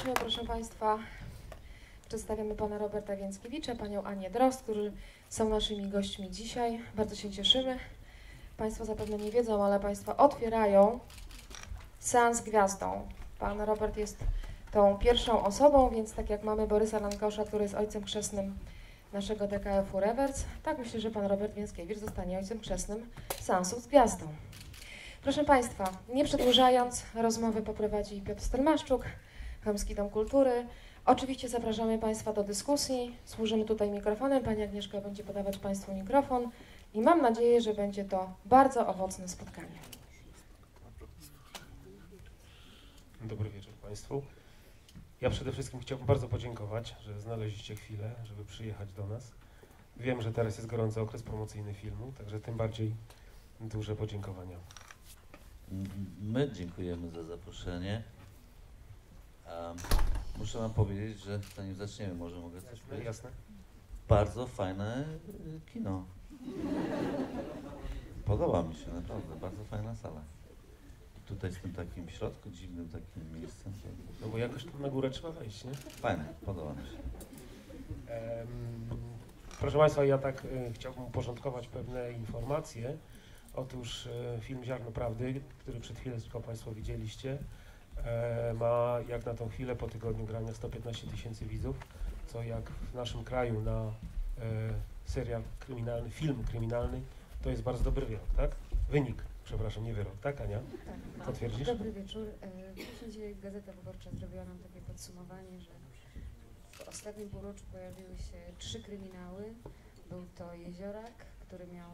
serdecznie, proszę Państwa. Przedstawiamy pana Roberta Więckiewicza, panią Anię Drozd, którzy są naszymi gośćmi dzisiaj. Bardzo się cieszymy. Państwo zapewne nie wiedzą, ale Państwo otwierają seans Gwiazdą. Pan Robert jest tą pierwszą osobą, więc tak jak mamy Borysa Lankosza, który jest ojcem chrzestnym naszego DKF-u Rewerc, tak myślę, że pan Robert Więckiewicz zostanie ojcem chrzestnym seansu z Gwiazdą. Proszę Państwa, nie przedłużając, rozmowę poprowadzi Piotr Stelmaszczuk, Chełmski Dom Kultury. Oczywiście zapraszamy Państwa do dyskusji, służymy tutaj mikrofonem, Pani Agnieszka będzie podawać Państwu mikrofon i mam nadzieję, że będzie to bardzo owocne spotkanie. Dobry wieczór Państwu. Ja przede wszystkim chciałbym bardzo podziękować, że znaleźliście chwilę, żeby przyjechać do nas. Wiem, że teraz jest gorący okres promocyjny filmu, także tym bardziej duże podziękowania. My dziękujemy za zaproszenie. Muszę wam powiedzieć, że zanim zaczniemy, może mogę coś powiedzieć? Jasne. Bardzo fajne kino. Podoba mi się naprawdę, bardzo fajna sala. Tutaj w tym takim środku, dziwnym takim miejscem. No bo jakoś tu na górę trzeba wejść, nie? Fajne, podoba mi się. Proszę Państwa, ja tak chciałbym uporządkować pewne informacje. Otóż film Ziarno Prawdy, który przed chwileczką Państwo widzieliście, ma jak na tą chwilę po tygodniu grania 115 000 widzów, co jak w naszym kraju na serial kryminalny, film kryminalny, to jest bardzo dobry wyrok, tak? Wynik, przepraszam, nie wyrok, tak Ania? Tak. Potwierdzisz? Dobry wieczór. Dzisiaj Gazeta Wyborcza zrobiła nam takie podsumowanie, że w ostatnim półroczu pojawiły się 3 kryminały. Był to Jeziorak, który miał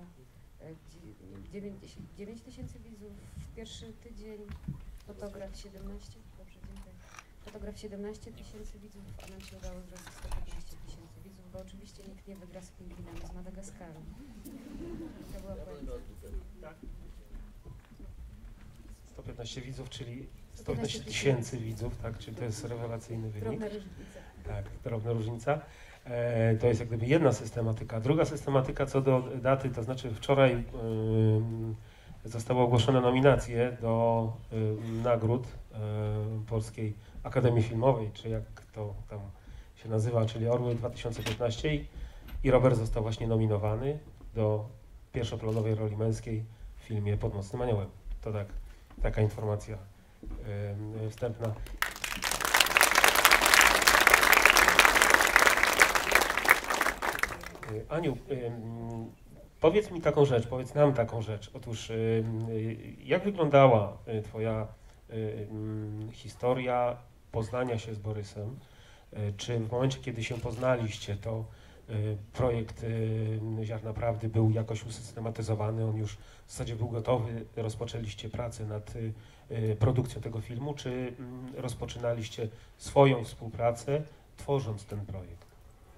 9 000 widzów w pierwszy tydzień, Fotograf 17, dobrze, dziękuję. Fotograf 17 000 widzów, a nam się udało zrobić 115 000 widzów, bo oczywiście nikt nie wygra z pingwinami z Madagaskaru. To była puenta. 115 widzów, czyli 115 000 widzów, tak? Czyli to jest rewelacyjny wynik. Drobna różnica. Tak, drobna różnica. To jest jak gdyby jedna systematyka. Druga systematyka co do daty, to znaczy wczoraj zostały ogłoszone nominacje do nagród Polskiej Akademii Filmowej, czy jak to tam się nazywa, czyli Orły 2015 i Robert został właśnie nominowany do pierwszoplanowej roli męskiej w filmie Pod Mocnym Aniołem. To tak, taka informacja wstępna. Aniu, powiedz mi taką rzecz, powiedz nam taką rzecz. Otóż jak wyglądała Twoja historia poznania się z Borysem? Czy w momencie, kiedy się poznaliście, to projekt Ziarna Prawdy był jakoś usystematyzowany, on już w zasadzie był gotowy, rozpoczęliście pracę nad produkcją tego filmu, czy rozpoczynaliście swoją współpracę, tworząc ten projekt?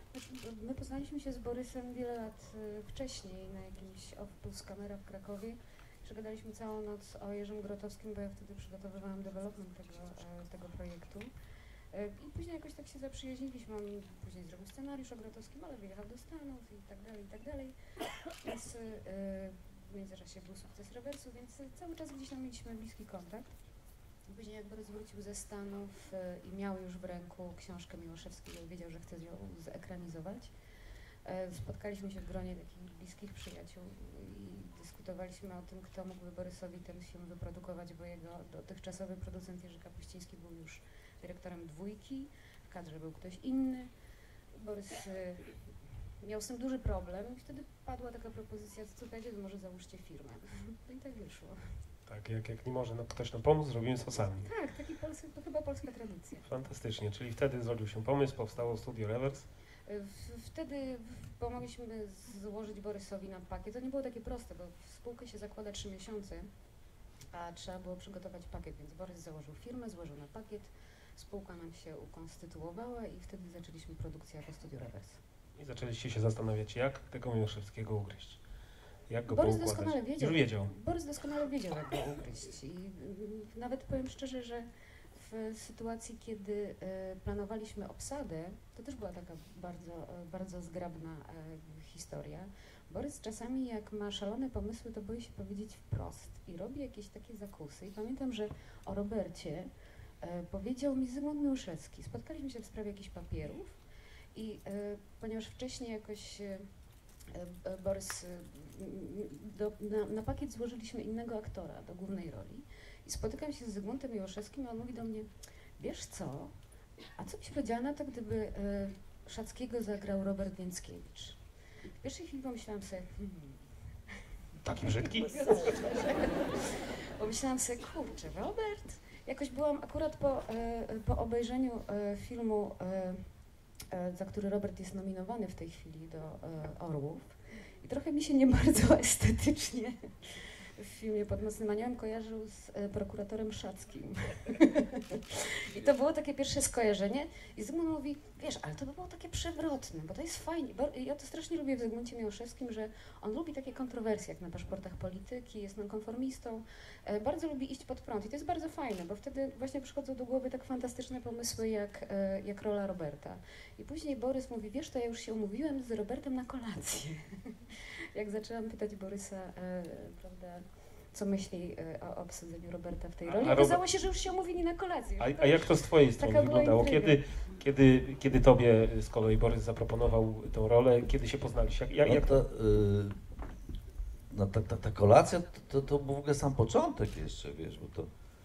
My poznaliśmy się z Borysem wiele lat wcześniej na jakimś Off+ kamera w Krakowie. Przegadaliśmy całą noc o Jerzym Grotowskim, bo ja wtedy przygotowywałam development tego projektu. I później jakoś tak się zaprzyjaźniliśmy. On później zrobił scenariusz o Grotowskim, ale wyjechał do Stanów i tak dalej, i tak dalej. Więc w międzyczasie był sukces Rewersu, więc cały czas gdzieś tam mieliśmy bliski kontakt. Później jak Borys wrócił ze Stanów i miał już w ręku książkę Miłoszewskiego i wiedział, że chce ją zekranizować, spotkaliśmy się w gronie takich bliskich przyjaciół i dyskutowaliśmy o tym, kto mógłby Borysowi ten film wyprodukować, bo jego dotychczasowy producent Jerzy Kapuściński był już dyrektorem Dwójki, w kadrze był ktoś inny. Borys miał z tym duży problem i wtedy padła taka propozycja, słuchajcie, to może załóżcie firmę. No i tak wyszło. Tak, jak nie może ktoś nam pomóc, zrobimy to sami. Tak, to chyba polska tradycja. Fantastycznie, czyli wtedy zrodził się pomysł, powstało Studio Rewerc. Wtedy pomogliśmy złożyć Borysowi na pakiet. To nie było takie proste, bo w spółkę się zakłada 3 miesiące, a trzeba było przygotować pakiet, więc Borys założył firmę, złożył na pakiet, spółka nam się ukonstytuowała i wtedy zaczęliśmy produkcję jako Studio Rewerc. I zaczęliście się zastanawiać, jak tego Miłoszewskiego ugryźć. Jak go Borys poukładać. doskonale wiedział. Już wiedział. Borys doskonale wiedział, jak go ugryźć. I nawet powiem szczerze, że w sytuacji, kiedy planowaliśmy obsadę, to też była taka bardzo zgrabna historia. Borys czasami, jak ma szalone pomysły, to boi się powiedzieć wprost i robi jakieś takie zakusy. I pamiętam, że o Robercie powiedział mi Zygmunt Miłoszewski. Spotkaliśmy się w sprawie jakichś papierów i ponieważ wcześniej jakoś Borys, na pakiet złożyliśmy innego aktora do głównej roli i spotykam się z Zygmuntem Miłoszewskim i on mówi do mnie, wiesz co, a co byś powiedziała na to, gdyby Szackiego zagrał Robert Więckiewicz? W pierwszej chwili pomyślałam sobie, Taki brzydki? pomyślałam sobie, kurczę, Robert? Jakoś byłam akurat po obejrzeniu filmu, za który Robert jest nominowany w tej chwili do Orłów i trochę mi się nie bardzo estetycznie w filmie Pod nocnym aniołem kojarzył z prokuratorem Szackim. I to było takie pierwsze skojarzenie i Zygmunt mówi, wiesz, ale to by było takie przewrotne, bo to jest fajnie. Bo ja to strasznie lubię w Zygmuncie Miłoszewskim, że on lubi takie kontrowersje, jak na paszportach polityki, jest nonkonformistą, bardzo lubi iść pod prąd i to jest bardzo fajne, bo wtedy właśnie przychodzą do głowy tak fantastyczne pomysły jak rola Roberta. I później Borys mówi, wiesz, to ja już się umówiłem z Robertem na kolację. Jak zaczęłam pytać Borysa, prawda, co myśli o obsadzeniu Roberta w tej roli, okazało się, że już się umówili na kolację. A jak to z twojej strony Taka była wyglądało? intryga. Kiedy tobie z kolei Borys zaproponował tę rolę, kiedy się poznaliście? Ta kolacja to był w ogóle sam początek jeszcze, wiesz, bo to...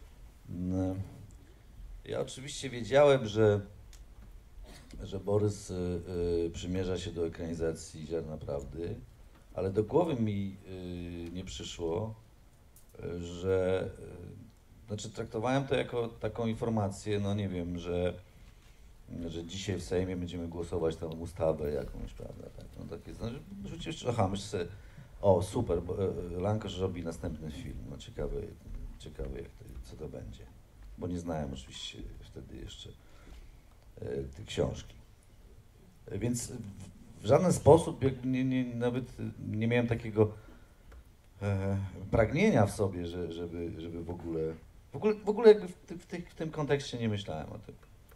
Ja oczywiście wiedziałem, że Borys przymierza się do ekranizacji Ziarna Prawdy, ale do głowy mi nie przyszło, że... Znaczy traktowałem to jako taką informację, no nie wiem, że dzisiaj w Sejmie będziemy głosować tę ustawę jakąś, prawda, tak, no takie, znaczy, rzuciłem, aha, myślę sobie, o super, bo Lankosz robi następny film, no ciekawe jak co to będzie, bo nie znałem oczywiście wtedy jeszcze tej książki. Więc w żaden sposób nawet nie miałem takiego pragnienia w sobie, żeby w ogóle jakby w tym kontekście nie myślałem o tym.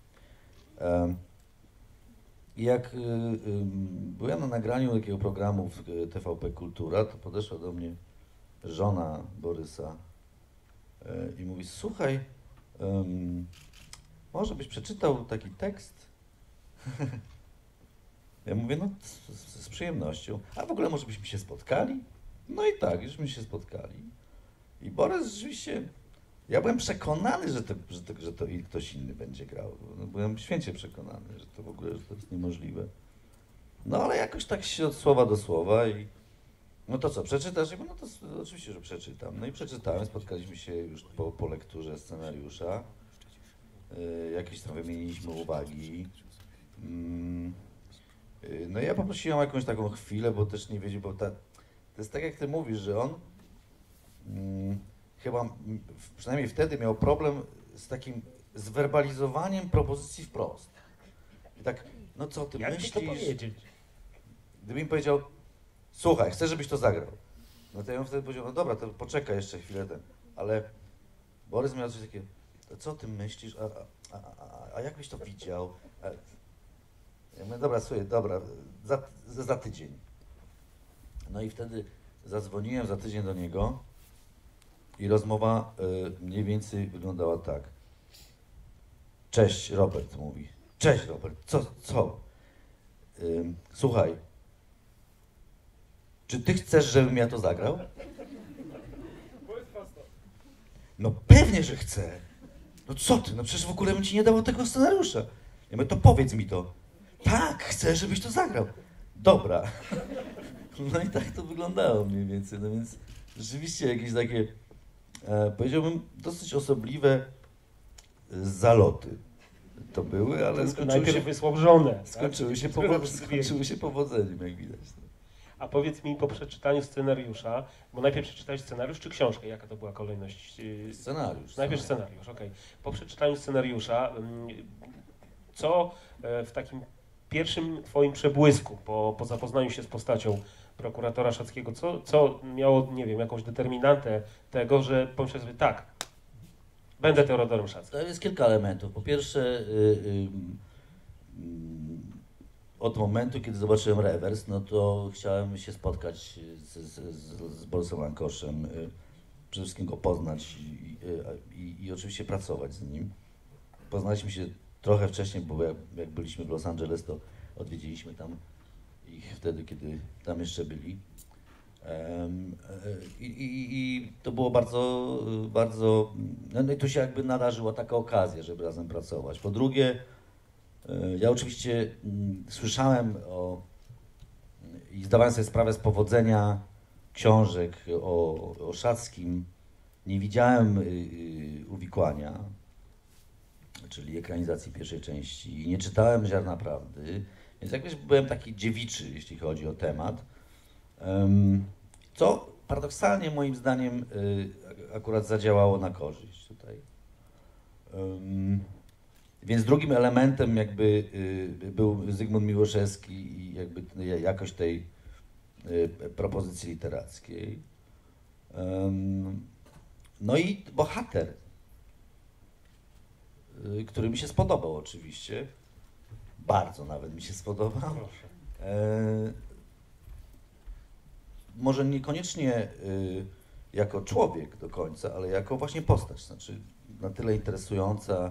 Jak byłem na nagraniu takiego programu w TVP Kultura, to podeszła do mnie żona Borysa i mówi, słuchaj, może byś przeczytał taki tekst? Ja mówię, no z przyjemnością. A w ogóle może byśmy się spotkali? No i tak, żeśmy się spotkali. I Borys rzeczywiście, ja byłem przekonany, że to i ktoś inny będzie grał. No, byłem święcie przekonany, że to w ogóle że to jest niemożliwe. No ale jakoś tak się od słowa do słowa i no to co, przeczytasz? Ja mówię, no to oczywiście, że przeczytam. No i przeczytałem, spotkaliśmy się już po lekturze scenariusza. Jakieś tam wymieniliśmy uwagi. No ja poprosiłem o jakąś taką chwilę, bo też nie wiedział, bo to jest tak jak ty mówisz, że on chyba przynajmniej wtedy miał problem z takim zwerbalizowaniem propozycji wprost. I tak, no co ty Jak myślisz? to powiedzieć? Gdyby mi powiedział, słuchaj, chcę, żebyś to zagrał. No to ja bym wtedy powiedział, no dobra, to poczekaj jeszcze chwilę, ale Borys miał coś takiego, to co ty myślisz, a jak byś to widział? Ja mówię, dobra, słuchaj, dobra, za tydzień. No i wtedy zadzwoniłem za tydzień do niego i rozmowa mniej więcej wyglądała tak. Cześć, Robert, mówi. Cześć, Robert, co? Słuchaj, czy ty chcesz, żebym ja to zagrał? No pewnie, że chcę. No co ty, no przecież w ogóle bym ci nie dawał tego scenariusza. Ja mówię, to powiedz mi to. Tak, chcę, żebyś to zagrał. Dobra. No i tak to wyglądało mniej więcej. No więc rzeczywiście jakieś takie, powiedziałbym, dosyć osobliwe zaloty to były, ale Najpierw wysłał żonę. skończyły się powodzeniem, jak widać. A powiedz mi po przeczytaniu scenariusza, bo najpierw przeczytałeś scenariusz czy książkę? Jaka to była kolejność? Scenariusz. Najpierw scenariusz, okej. Po przeczytaniu scenariusza, co w takim pierwszym twoim przebłysku, po zapoznaniu się z postacią prokuratora Szackiego, co miało, nie wiem, jakąś determinantę tego, że pomyślałeś sobie, tak, będę Teodorem Szackim? To jest kilka elementów. Po pierwsze, od momentu, kiedy zobaczyłem rewers, no to chciałem się spotkać z Borysem Lankoszem, przede wszystkim go poznać i oczywiście pracować z nim. poznaliśmy się trochę wcześniej, bo jak byliśmy w Los Angeles, to odwiedziliśmy tam ich wtedy, kiedy tam jeszcze byli. I to było bardzo, bardzo, no i tu się jakby nadarzyła taka okazja, żeby razem pracować. Po drugie, ja oczywiście słyszałem i zdawałem sobie sprawę z powodzenia książek o Szackim. Nie widziałem Uwikłania, czyli ekranizacji pierwszej części, i nie czytałem Ziarna Prawdy, więc jakoś byłem taki dziewiczy, jeśli chodzi o temat. Co paradoksalnie moim zdaniem akurat zadziałało na korzyść tutaj. Więc drugim elementem jakby był Zygmunt Miłoszewski i jakby jakość tej propozycji literackiej. No i bohater, który mi się spodobał oczywiście, bardzo nawet mi się spodobał. Może niekoniecznie jako człowiek do końca, ale jako właśnie postać, znaczy na tyle interesująca,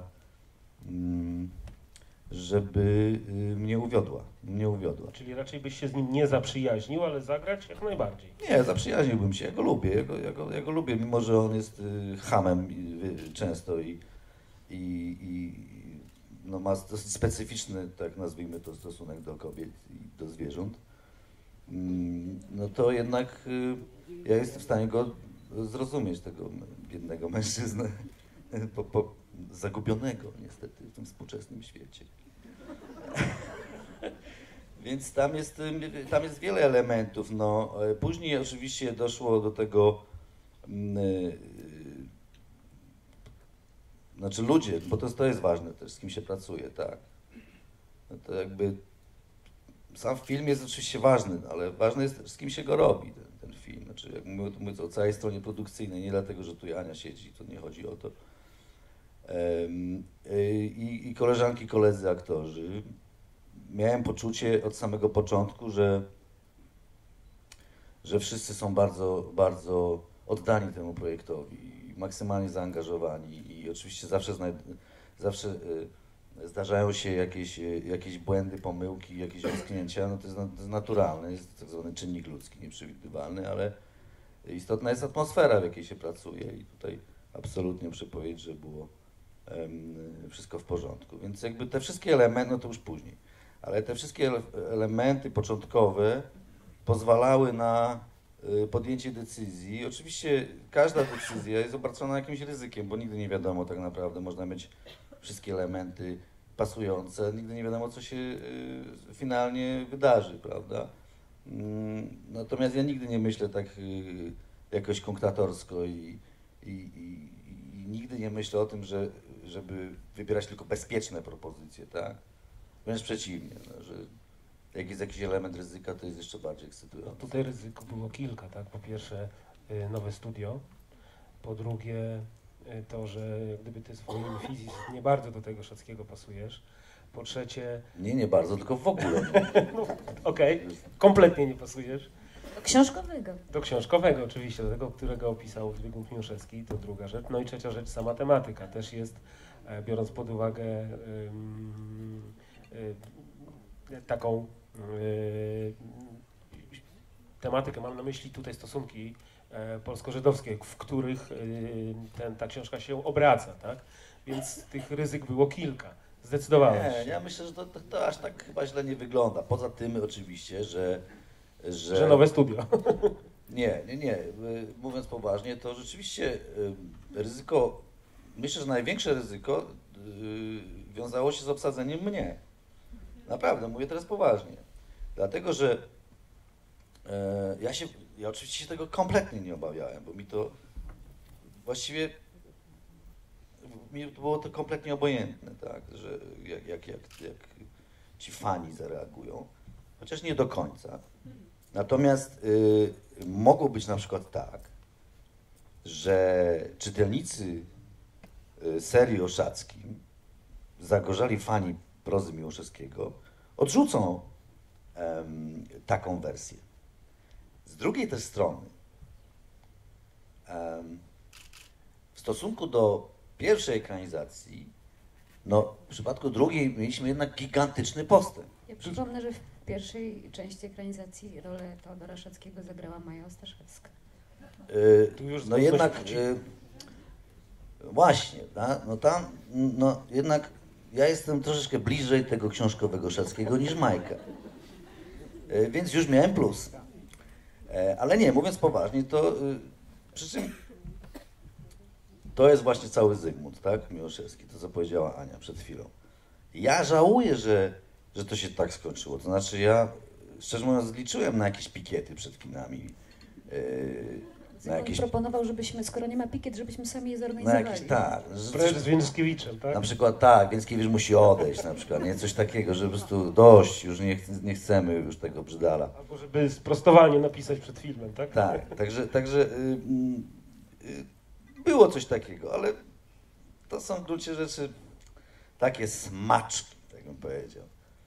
żeby mnie uwiodła. Czyli raczej byś się z nim nie zaprzyjaźnił, ale zagrać jak najbardziej. Nie, zaprzyjaźniłbym się, ja go lubię, ja go lubię, mimo że on jest chamem często i no, ma dosyć specyficzny, tak nazwijmy to, stosunek do kobiet i do zwierząt. No to jednak ja jestem w stanie go zrozumieć, tego biednego mężczyznę, zagubionego niestety w tym współczesnym świecie. Więc tam jest wiele elementów. No, później oczywiście doszło do tego, znaczy ludzie, bo to jest ważne też, z kim się pracuje, tak. No to jakby sam film jest oczywiście ważny, ale ważne jest też, z kim się go robi, ten film. Znaczy, jak mówię o całej stronie produkcyjnej, nie dlatego, że tu Ania siedzi, to nie chodzi o to. I koleżanki, koledzy aktorzy. Miałem poczucie od samego początku, że wszyscy są bardzo, bardzo oddani temu projektowi, maksymalnie zaangażowani i oczywiście zawsze zdarzają się jakieś błędy, pomyłki, jakieś ocknięcia, no to jest naturalne, jest tak zwany czynnik ludzki, nieprzewidywalny, ale istotna jest atmosfera, w jakiej się pracuje i tutaj absolutnie muszę powiedzieć, że było wszystko w porządku. Więc jakby te wszystkie elementy, no to już później, ale te wszystkie elementy początkowe pozwalały na podjęcie decyzji. Oczywiście każda decyzja jest obarczona jakimś ryzykiem, bo nigdy nie wiadomo tak naprawdę, można mieć wszystkie elementy pasujące, nigdy nie wiadomo, co się finalnie wydarzy, prawda? Natomiast ja nigdy nie myślę tak jakoś kunktatorsko i nigdy nie myślę o tym, żeby wybierać tylko bezpieczne propozycje, tak? Wręcz przeciwnie, no, że jak jest jakiś element ryzyka, to jest jeszcze bardziej ekscytujące. Tutaj ryzyko było kilka, tak? Po pierwsze nowe studio, po drugie to, że gdyby ty swoim fizis nie bardzo do tego Szackiego pasujesz, po trzecie... Nie bardzo, tylko w ogóle. No, okej, kompletnie nie pasujesz. Do książkowego. Do książkowego oczywiście, do tego, którego opisał Zygmunt Miłoszewski, to druga rzecz. No i trzecia rzecz, sama tematyka też jest, biorąc pod uwagę taką tematykę, mam na myśli tutaj stosunki polsko-żydowskie, w których ta książka się obraca, tak? Więc tych ryzyk było kilka. Zdecydowałeś się. Nie, ja myślę, że to aż tak chyba źle nie wygląda. Poza tym oczywiście, że nowe studio. Nie. Mówiąc poważnie, to rzeczywiście ryzyko, myślę, że największe ryzyko wiązało się z obsadzeniem mnie. Naprawdę, mówię teraz poważnie. Dlatego, że ja oczywiście się tego kompletnie nie obawiałem, bo mi to właściwie mi było to kompletnie obojętne, tak, że jak ci fani zareagują, chociaż nie do końca. Natomiast mogło być na przykład tak, że czytelnicy serii o Szackim, zagorzali fani prozy Miłoszewskiego, odrzucą taką wersję. Z drugiej też strony, w stosunku do pierwszej ekranizacji, No, w przypadku drugiej mieliśmy jednak gigantyczny postęp. Ja przypomnę, że w pierwszej części ekranizacji rolę Teodora Szackiego zagrała Maja Ostaszewska. Tu już No coś jednak, wróci. właśnie, no tam, no jednak ja jestem troszeczkę bliżej tego książkowego Szackiego niż Majka. Więc już miałem plus. Ale nie, mówiąc poważnie, to przy czym to jest właśnie cały Zygmunt, tak, Miłoszewski, to co powiedziała Ania przed chwilą. Ja żałuję, że to się tak skończyło. To znaczy ja, szczerze mówiąc, liczyłem na jakieś pikiety przed kinami. Na jakieś, proponował, żebyśmy, skoro nie ma pikiet, żebyśmy sami je na zorganizowali. jakieś, tak. Projekt z Więckiewiczem, tak? Na przykład tak, Więckiewicz musi odejść na przykład, nie? Coś takiego, że po prostu dość, już nie chcemy już tego brzydala. Albo żeby sprostowanie napisać przed filmem, tak? Tak, także było coś takiego, ale to są w gruncie rzeczy takie smaczki, tak bym powiedział.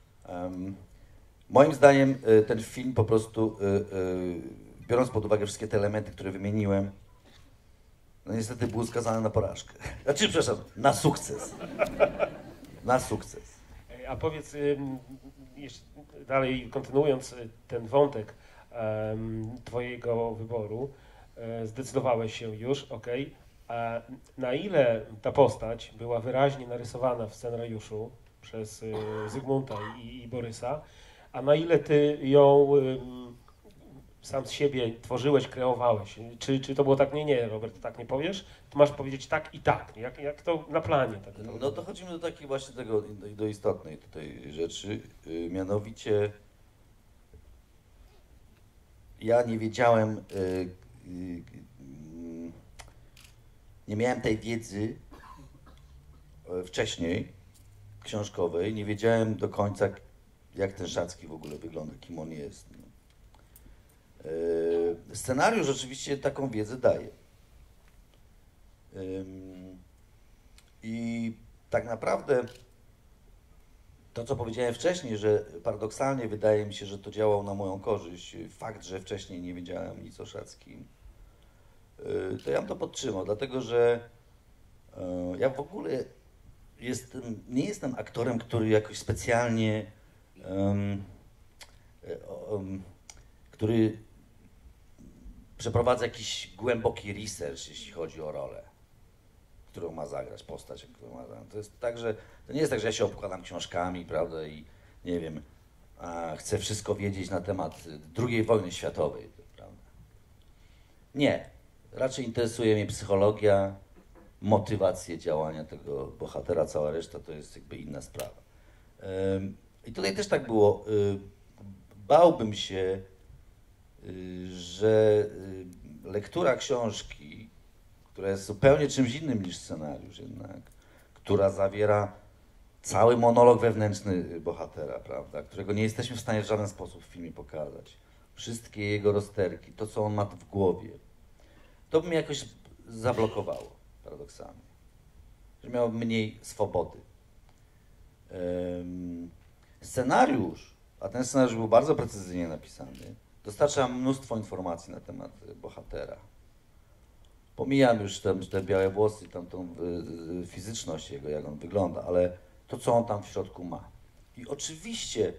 Moim zdaniem ten film po prostu, biorąc pod uwagę wszystkie te elementy, które wymieniłem, no niestety był skazany na porażkę. Znaczy, przepraszam, na sukces. Na sukces. A powiedz, jeszcze dalej kontynuując ten wątek twojego wyboru, zdecydowałeś się już, okej. A na ile ta postać była wyraźnie narysowana w scenariuszu przez Zygmunta i Borysa, a na ile ty ją sam z siebie tworzyłeś, kreowałeś? Czy to było tak, nie, Robert, tak nie powiesz? To masz powiedzieć tak i tak. Jak to na planie? Tak to No dochodzimy do takiej właśnie tego, do istotnej tutaj rzeczy, mianowicie ja nie wiedziałem, nie miałem tej wiedzy wcześniej, książkowej, nie wiedziałem do końca, jak ten Szacki w ogóle wygląda, kim on jest. Scenariusz oczywiście taką wiedzę daje. I tak naprawdę to, co powiedziałem wcześniej, że paradoksalnie wydaje mi się, że to działało na moją korzyść, fakt, że wcześniej nie wiedziałem nic o Szackim, to ja bym to podtrzymał, dlatego że ja w ogóle nie jestem aktorem, który jakoś specjalnie, który przeprowadza jakiś głęboki research, jeśli chodzi o rolę, którą ma zagrać, postać, którą ma zagrać. To jest tak, że to nie jest tak, że ja się obkładam książkami, prawda, i nie wiem, chcę wszystko wiedzieć na temat II wojny światowej, prawda. Nie. Raczej interesuje mnie psychologia, motywacje działania tego bohatera, cała reszta to jest jakby inna sprawa. I tutaj też tak było. Bałbym się, że lektura książki, która jest zupełnie czymś innym niż scenariusz jednak, która zawiera cały monolog wewnętrzny bohatera, prawda, którego nie jesteśmy w stanie w żaden sposób w filmie pokazać, wszystkie jego rozterki, to co on ma w głowie, to by mnie jakoś zablokowało, paradoksalnie, że miał mniej swobody. Scenariusz, a ten scenariusz był bardzo precyzyjnie napisany, dostarcza mnóstwo informacji na temat bohatera. Pomijam już te białe włosy, tam tą fizyczność jego, jak on wygląda, ale to, co on tam w środku ma. I oczywiście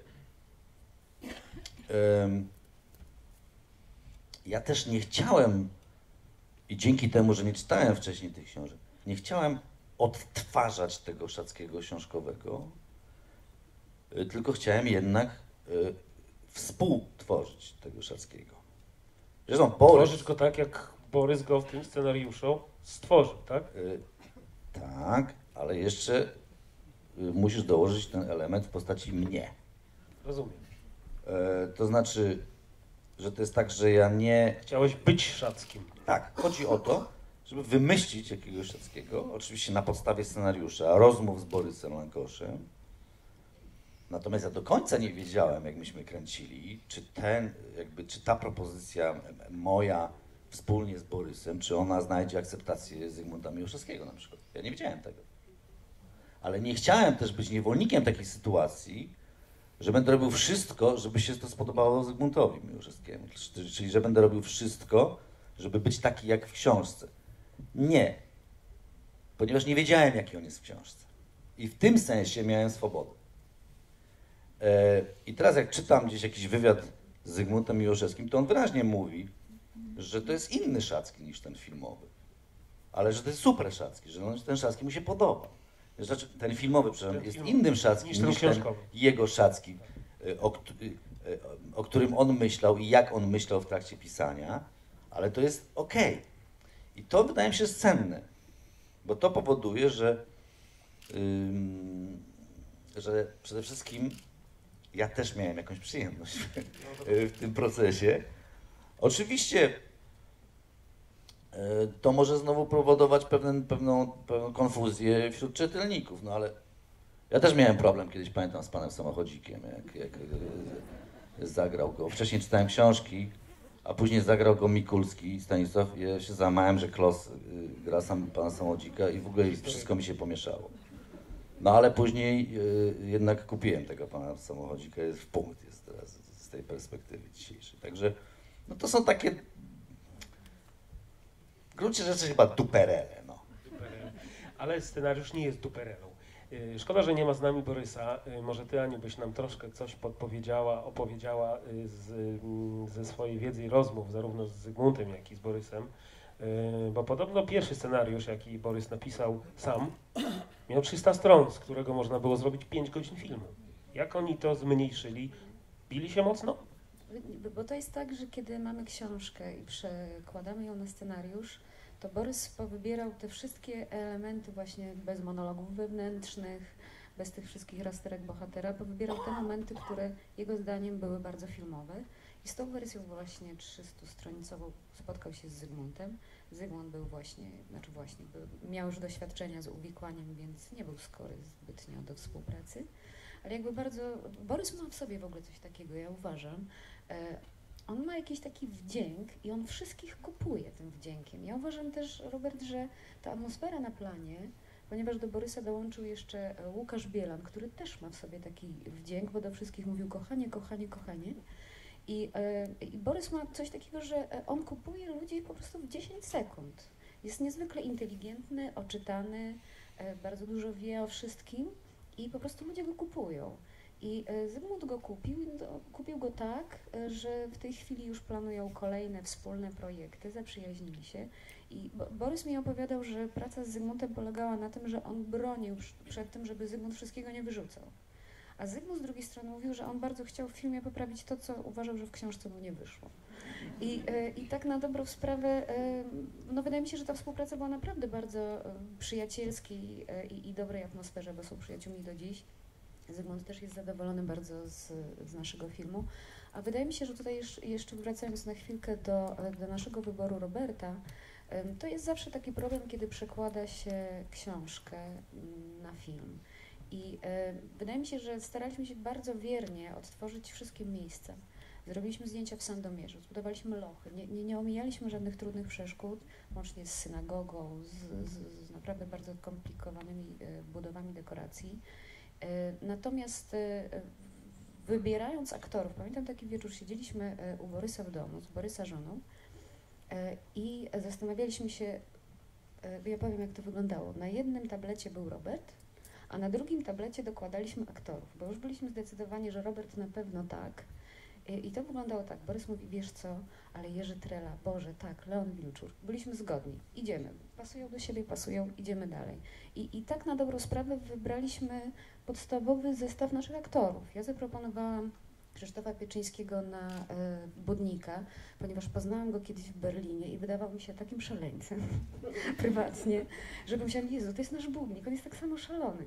ja też nie chciałem, i dzięki temu, że nie czytałem wcześniej tych książek, nie chciałem odtwarzać tego Szackiego książkowego, tylko chciałem jednak współtworzyć tego Szackiego. Zresztą tworzyć go tak, jak Borys go w tym scenariuszu stworzył, tak? Tak, ale jeszcze musisz dołożyć ten element w postaci mnie. Rozumiem. To znaczy, że to jest tak, że ja nie... Chciałeś być Szackim. Tak, chodzi o to, żeby wymyślić jakiegoś Szackiego, oczywiście na podstawie scenariusza, rozmów z Borysem Lankoszem. Natomiast ja do końca nie wiedziałem, jak myśmy kręcili, czy ta propozycja moja wspólnie z Borysem, czy ona znajdzie akceptację Zygmunta Miłoszewskiego na przykład. Ja nie wiedziałem tego. Ale nie chciałem też być niewolnikiem takiej sytuacji, że będę robił wszystko, żeby się to spodobało Zygmuntowi Miłoszewskiemu. Czyli, że będę robił wszystko, żeby być taki jak w książce. Nie. Ponieważ nie wiedziałem, jaki on jest w książce. I w tym sensie miałem swobodę. I teraz jak czytam gdzieś jakiś wywiad z Zygmuntem Miłoszewskim, to on wyraźnie mówi, że to jest inny Szacki niż ten filmowy. Ale że to jest super Szacki, że ten Szacki mu się podoba. Znaczy, ten filmowy, przepraszam, jest innym Szackim niż ten jego Szacki, o którym on myślał i jak on myślał w trakcie pisania, ale to jest okej. I to wydaje mi się cenne, bo to powoduje, że przede wszystkim ja też miałem jakąś przyjemność w tym procesie. Oczywiście to może znowu powodować pewną konfuzję wśród czytelników, no ale ja też miałem problem kiedyś, pamiętam, z panem Samochodzikiem, jak zagrał go. Wcześniej czytałem książki, a później zagrał go Mikulski, Stanisław. Ja się załamałem, że Klos gra pana Samochodzika i w ogóle wszystko mi się pomieszało. No ale później jednak kupiłem tego pana Samochodzika, jest w punkt jest teraz z tej perspektywy dzisiejszej. Także no to są takie w gruncie rzeczy chyba duperele. No. Ale scenariusz nie jest duperelą. Szkoda, że nie ma z nami Borysa. Może ty, Aniu, byś nam troszkę coś opowiedziała ze swojej wiedzy i rozmów, zarówno z Zygmuntem, jak i z Borysem. Bo podobno pierwszy scenariusz, jaki Borys napisał sam, miał 300 stron, z którego można było zrobić 5 godzin filmu. Jak oni to zmniejszyli? Bili się mocno? Bo to jest tak, że kiedy mamy książkę i przekładamy ją na scenariusz, to Borys powybierał te wszystkie elementy właśnie bez monologów wewnętrznych, bez tych wszystkich rasterek bohatera, powybierał te momenty, które jego zdaniem były bardzo filmowe. I z tą wersją właśnie 300-stronicową spotkał się z Zygmuntem. Zygmunt był miał już doświadczenia z uwikłaniem, więc nie był skory zbytnio do współpracy. Ale jakby Borys ma w sobie w ogóle coś takiego, ja uważam. On ma jakiś taki wdzięk i on wszystkich kupuje tym wdziękiem. Ja uważam też, Robert, że ta atmosfera na planie, ponieważ do Borysa dołączył jeszcze Łukasz Bielan, który też ma w sobie taki wdzięk, bo do wszystkich mówił kochanie, kochanie, kochanie. I Borys ma coś takiego, że on kupuje ludzi po prostu w 10 sekund. Jest niezwykle inteligentny, oczytany, bardzo dużo wie o wszystkim i po prostu ludzie go kupują. I Zygmunt go kupił go tak, że w tej chwili już planują kolejne wspólne projekty, zaprzyjaźnili się. I Borys mi opowiadał, że praca z Zygmuntem polegała na tym, że on bronił przed tym, żeby Zygmunt wszystkiego nie wyrzucał. A Zygmunt z drugiej strony mówił, że on bardzo chciał w filmie poprawić to, co uważał, że w książce mu nie wyszło. I tak na dobrą sprawę, no wydaje mi się, że ta współpraca była naprawdę bardzo przyjacielskiej i dobrej atmosferze, bo są przyjaciółmi do dziś. Zygmunt też jest zadowolony bardzo z naszego filmu. A wydaje mi się, że tutaj jeszcze wracając na chwilkę do naszego wyboru Roberta, to jest zawsze taki problem, kiedy przekłada się książkę na film. I wydaje mi się, że staraliśmy się bardzo wiernie odtworzyć wszystkie miejsca. Zrobiliśmy zdjęcia w Sandomierzu, zbudowaliśmy lochy, nie omijaliśmy żadnych trudnych przeszkód, łącznie z synagogą, z naprawdę bardzo komplikowanymi budowami dekoracji. Natomiast wybierając aktorów, pamiętam taki wieczór, siedzieliśmy u Borysa w domu, z Borysa żoną i zastanawialiśmy się, ja powiem jak to wyglądało. Na jednym tablecie był Robert, a na drugim tablecie dokładaliśmy aktorów, bo już byliśmy zdecydowani, że Robert na pewno tak. I to wyglądało tak, Borys mówi, wiesz co, ale Jerzy Trela, Boże, tak, Leon Wilczur, byliśmy zgodni, idziemy, pasują do siebie, pasują, idziemy dalej. I tak na dobrą sprawę wybraliśmy podstawowy zestaw naszych aktorów. Ja zaproponowałam Krzysztofa Pieczyńskiego na Budnika, ponieważ poznałam go kiedyś w Berlinie i wydawał mi się takim szaleńcem prywatnie, że pomyślałam, Jezu, to jest nasz Budnik, on jest tak samo szalony.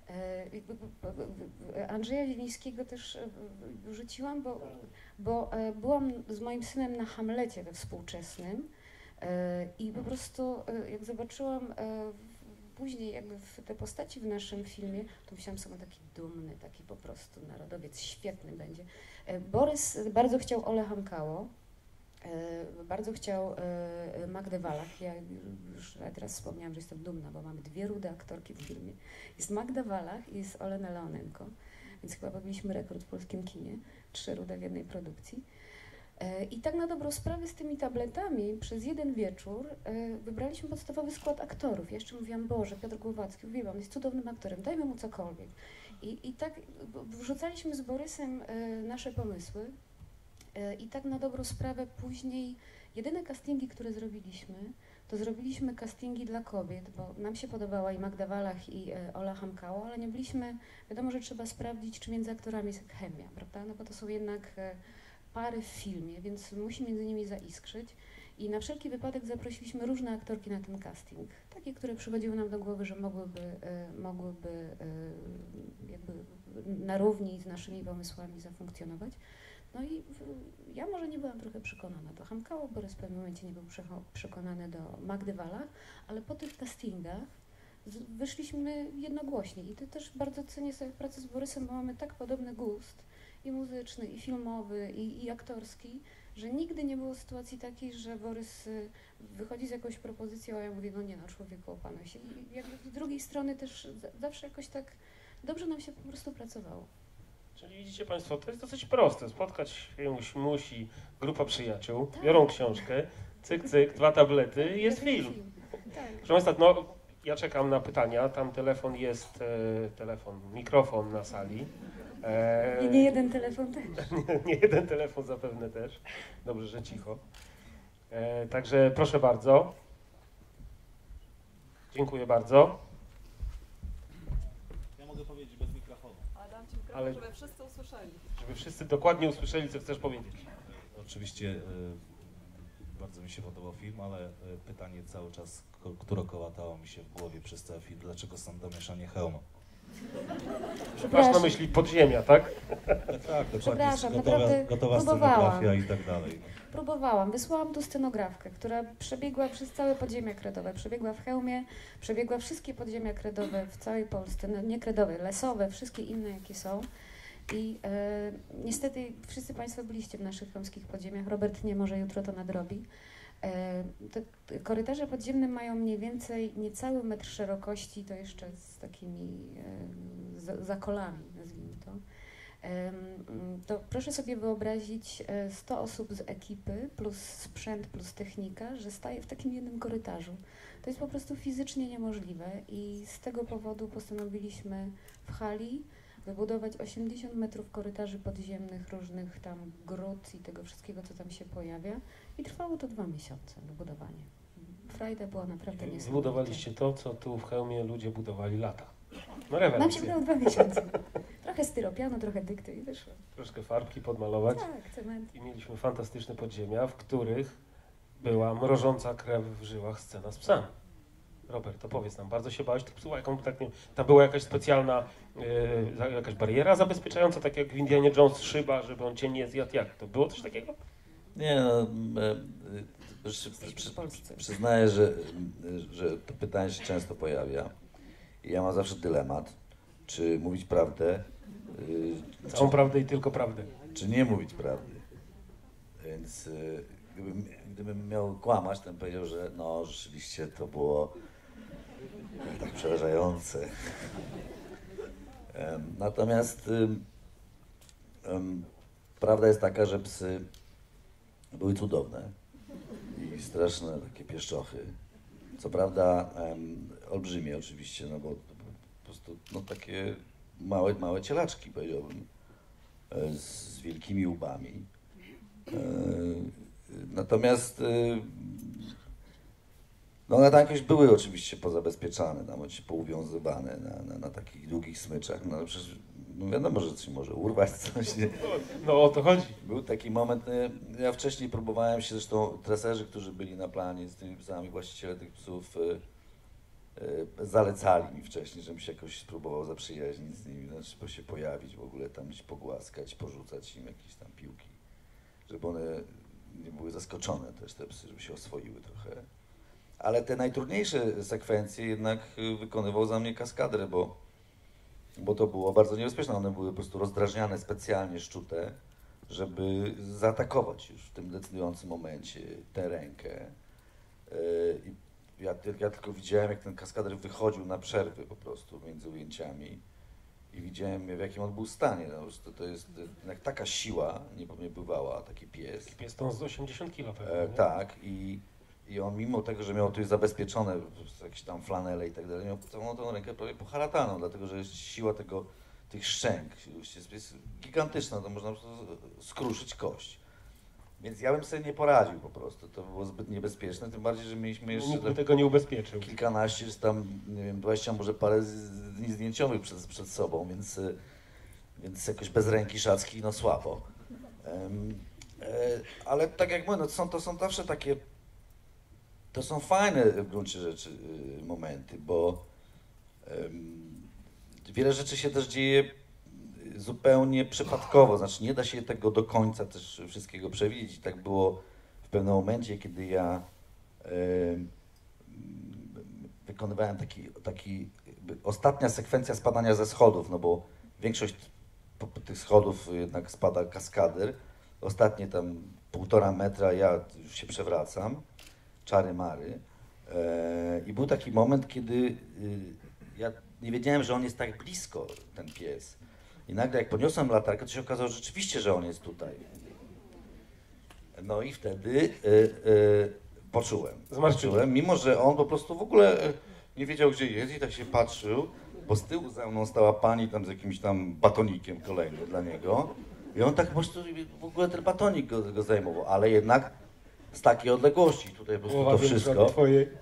Andrzeja Zielińskiego też rzuciłam, bo byłam z moim synem na Hamlecie we współczesnym i po prostu jak zobaczyłam później jakby te postaci w naszym filmie, to myślałam sobie, taki dumny, taki po prostu narodowiec, świetny będzie. Borys bardzo chciał Ole Hamkało, bardzo chciał Magdę Wallach. Ja już teraz wspomniałam, że jestem dumna, bo mamy 2 rude aktorki w filmie. Jest Magda Wallach i jest Olena Leonenko, więc chyba pobiliśmy rekord w polskim kinie. 3 rude w jednej produkcji. I tak na dobrą sprawę z tymi tabletami przez jeden wieczór wybraliśmy podstawowy skład aktorów. Ja jeszcze mówiłam, Boże, Piotr Głowacki, uwielbiam, jest cudownym aktorem, dajmy mu cokolwiek. I tak wrzucaliśmy z Borysem nasze pomysły i tak na dobrą sprawę później jedyne castingi, które zrobiliśmy, to zrobiliśmy castingi dla kobiet, bo nam się podobała i Magda Walach i Ola Hamkało, ale nie byliśmy, wiadomo, że trzeba sprawdzić, czy między aktorami jest chemia, prawda? No bo to są jednak pary w filmie, więc musi między nimi zaiskrzyć. I na wszelki wypadek zaprosiliśmy różne aktorki na ten casting. Takie, które przychodziły nam do głowy, że mogłyby jakby na równi z naszymi pomysłami zafunkcjonować. No i ja może nie byłam trochę przekonana do Hamkało, Borys w pewnym momencie nie był przekonany do Magdy Walach, ale po tych castingach wyszliśmy jednogłośnie. I to też bardzo cenię sobie pracę z Borysem, bo mamy tak podobny gust i muzyczny, i filmowy, i aktorski, że nigdy nie było sytuacji takiej, że Borys wychodzi z jakąś propozycją, a ja mówię, no nie no, człowieku, opanuj się. I jakby z drugiej strony też zawsze jakoś tak dobrze nam się po prostu pracowało. Czyli widzicie Państwo, to jest dosyć proste. Spotkać się musi grupa przyjaciół, Tak. biorą książkę, cyk, cyk, 2 tablety i jest film. Tak. Proszę Państwa, no ja czekam na pytania, tam telefon jest, mikrofon na sali. I nie jeden telefon też. Nie jeden telefon zapewne też. Dobrze, że cicho. Także proszę bardzo. Dziękuję bardzo. Ja mogę powiedzieć bez mikrofonu. Ale dam ci mikrofon, Ale- żeby wszyscy usłyszeli. Żeby wszyscy dokładnie usłyszeli, co chcesz powiedzieć. Oczywiście bardzo mi się podobał film, ale pytanie cały czas, które kołatało mi się w głowie przez cały film, dlaczego są domieszanie hełma? Masz na myśli podziemia, tak? Tak, dokładnie, Przepraszam, gotowa, naprawdę gotowa próbowałam. scenografia i tak dalej. No. Próbowałam, wysłałam tu scenografkę, która przebiegła przez całe podziemia kredowe, przebiegła w Chełmie, przebiegła wszystkie podziemia kredowe w całej Polsce, no nie kredowe, lesowe, wszystkie inne jakie są. I niestety wszyscy Państwo byliście w naszych chełmskich podziemiach, Robert nie, może jutro to nadrobi. Te korytarze podziemne mają mniej więcej niecały metr szerokości, to jeszcze z takimi zakolami, nazwijmy to. To proszę sobie wyobrazić 100 osób z ekipy, plus sprzęt, plus technika, że staje w takim jednym korytarzu. To jest po prostu fizycznie niemożliwe i z tego powodu postanowiliśmy w hali wybudować 80 metrów korytarzy podziemnych, różnych tam grot i tego wszystkiego, co tam się pojawia. I trwało to 2 miesiące wybudowanie. Frajda była naprawdę niesamowita. Zbudowaliście to, co tu w Chełmie ludzie budowali lata. No Nam się rewelacja. udało 2 miesiące. Trochę styropianu, trochę dykty i wyszło. Troszkę farbki podmalować. Tak, cement. I mieliśmy fantastyczne podziemia, w których była mrożąca krew w żyłach scena z psami. Robert, to powiedz nam, bardzo się bałeś tych psów, jaką tak nie, tam była jakaś specjalna, jakaś bariera zabezpieczająca, tak jak w Indianie Jones szyba, żeby on cię nie zjadł. Jak? To było coś takiego? Nie, no, przyznaję, że to pytanie się często pojawia i ja mam zawsze dylemat, czy mówić prawdę, Całą prawdę i tylko prawdę. czy nie mówić prawdy. Więc gdybym miał kłamać, to bym powiedział, że no rzeczywiście to było tak przerażające. Natomiast prawda jest taka, że psy były cudowne i straszne takie pieszczochy. Co prawda olbrzymie oczywiście, no bo po prostu no, takie małe cielaczki, powiedziałbym, z wielkimi łbami. Natomiast no one tam jakoś były oczywiście pozabezpieczane, tam pouwiązywane na takich długich smyczach. No przecież no wiadomo, że coś może urwać, coś nie. No o to chodzi. Był taki moment, ja wcześniej próbowałem się, zresztą treserzy, którzy byli na planie z tymi psami, właściciele tych psów zalecali mi wcześniej, żebym się jakoś spróbował zaprzyjaźnić z nimi, znaczy się pojawić w ogóle, tam gdzieś pogłaskać, porzucać im jakieś tam piłki, żeby one nie były zaskoczone też, te psy, żeby się oswoiły trochę. Ale te najtrudniejsze sekwencje jednak wykonywał za mnie kaskader, bo to było bardzo niebezpieczne. One były po prostu rozdrażniane, specjalnie szczute, żeby zaatakować już w tym decydującym momencie tę rękę. I ja tylko widziałem, jak ten kaskader wychodził na przerwy po prostu między ujęciami i widziałem, w jakim on był stanie. No, po prostu to jest jak taka siła niebywała, taki pies. Pies to z 80 kg pewnie, nie? Tak, i on mimo tego, że miał tu zabezpieczone jakieś tam flanele i tak dalej, miał całą tą rękę prawie poharataną, dlatego że jest siła tych szczęk jest gigantyczna, to można po prostu skruszyć kość. Więc ja bym sobie nie poradził po prostu, to było zbyt niebezpieczne, tym bardziej, że mieliśmy jeszcze Nikt by tego nie ubezpieczył. kilkanaście, czy tam, nie wiem, 20, może parę dni zdjęciowych przed sobą, więc jakoś bez ręki szacki, no słabo. Ale tak jak mówię, no to są zawsze takie, to są fajne w gruncie rzeczy momenty, bo wiele rzeczy się też dzieje zupełnie przypadkowo, znaczy nie da się tego do końca też wszystkiego przewidzieć. Tak było w pewnym momencie, kiedy ja wykonywałem ostatnia sekwencja spadania ze schodów, no bo większość tych schodów jednak spada kaskader. Ostatnie tam 1,5 metra, ja już się przewracam, czary mary. I był taki moment, kiedy ja nie wiedziałem, że on jest tak blisko, ten pies. I nagle jak podniosłem latarkę, to się okazało rzeczywiście, że on jest tutaj. No i wtedy poczułem, mimo że on po prostu w ogóle nie wiedział, gdzie jest i tak się patrzył, bo z tyłu za mną stała pani tam z jakimś tam batonikiem kolejnym dla niego i on tak po prostu w ogóle ten batonik go zajmował, ale jednak z takiej odległości, tutaj po prostu to wszystko.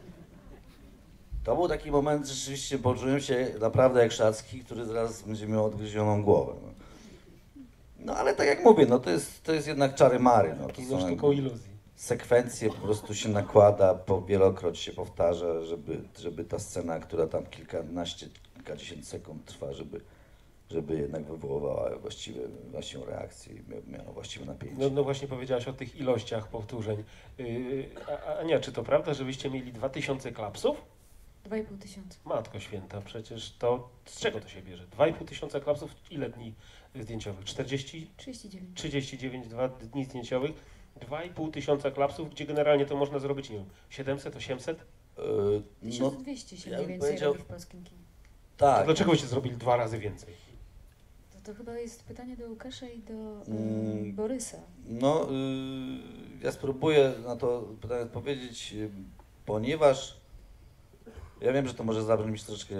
To był taki moment, że rzeczywiście poczułem się naprawdę jak Szacki, który zaraz będzie miał odgryzioną głowę. No ale tak jak mówię, no to jest jednak czary mary. No, to są tylko iluzji. Sekwencje po prostu się nakłada, wielokroć się powtarza, żeby ta scena, która tam kilkadziesiąt sekund trwa, żeby jednak wywoływała właściwą reakcję i miała właściwe napięcie. No właśnie powiedziałaś o tych ilościach powtórzeń. Ania, czy to prawda, że wyście mieli 2000 klapsów? 2500. Matko święta, przecież to z czego to się bierze? 2500 klapsów, ile dni zdjęciowych? 40? 39. 39 dni zdjęciowych, 2500 klapsów, gdzie generalnie to można zrobić, nie wiem, 700, 800? 1200 się ja mniej bym więcej powiedział- robi w polskim kinie. Tak. To dlaczego byście zrobili 2 razy więcej? To chyba jest pytanie do Łukasza i do Mm. Borysa. No, ja spróbuję na to pytanie odpowiedzieć, ponieważ ja wiem, że to może zabrzmieć troszeczkę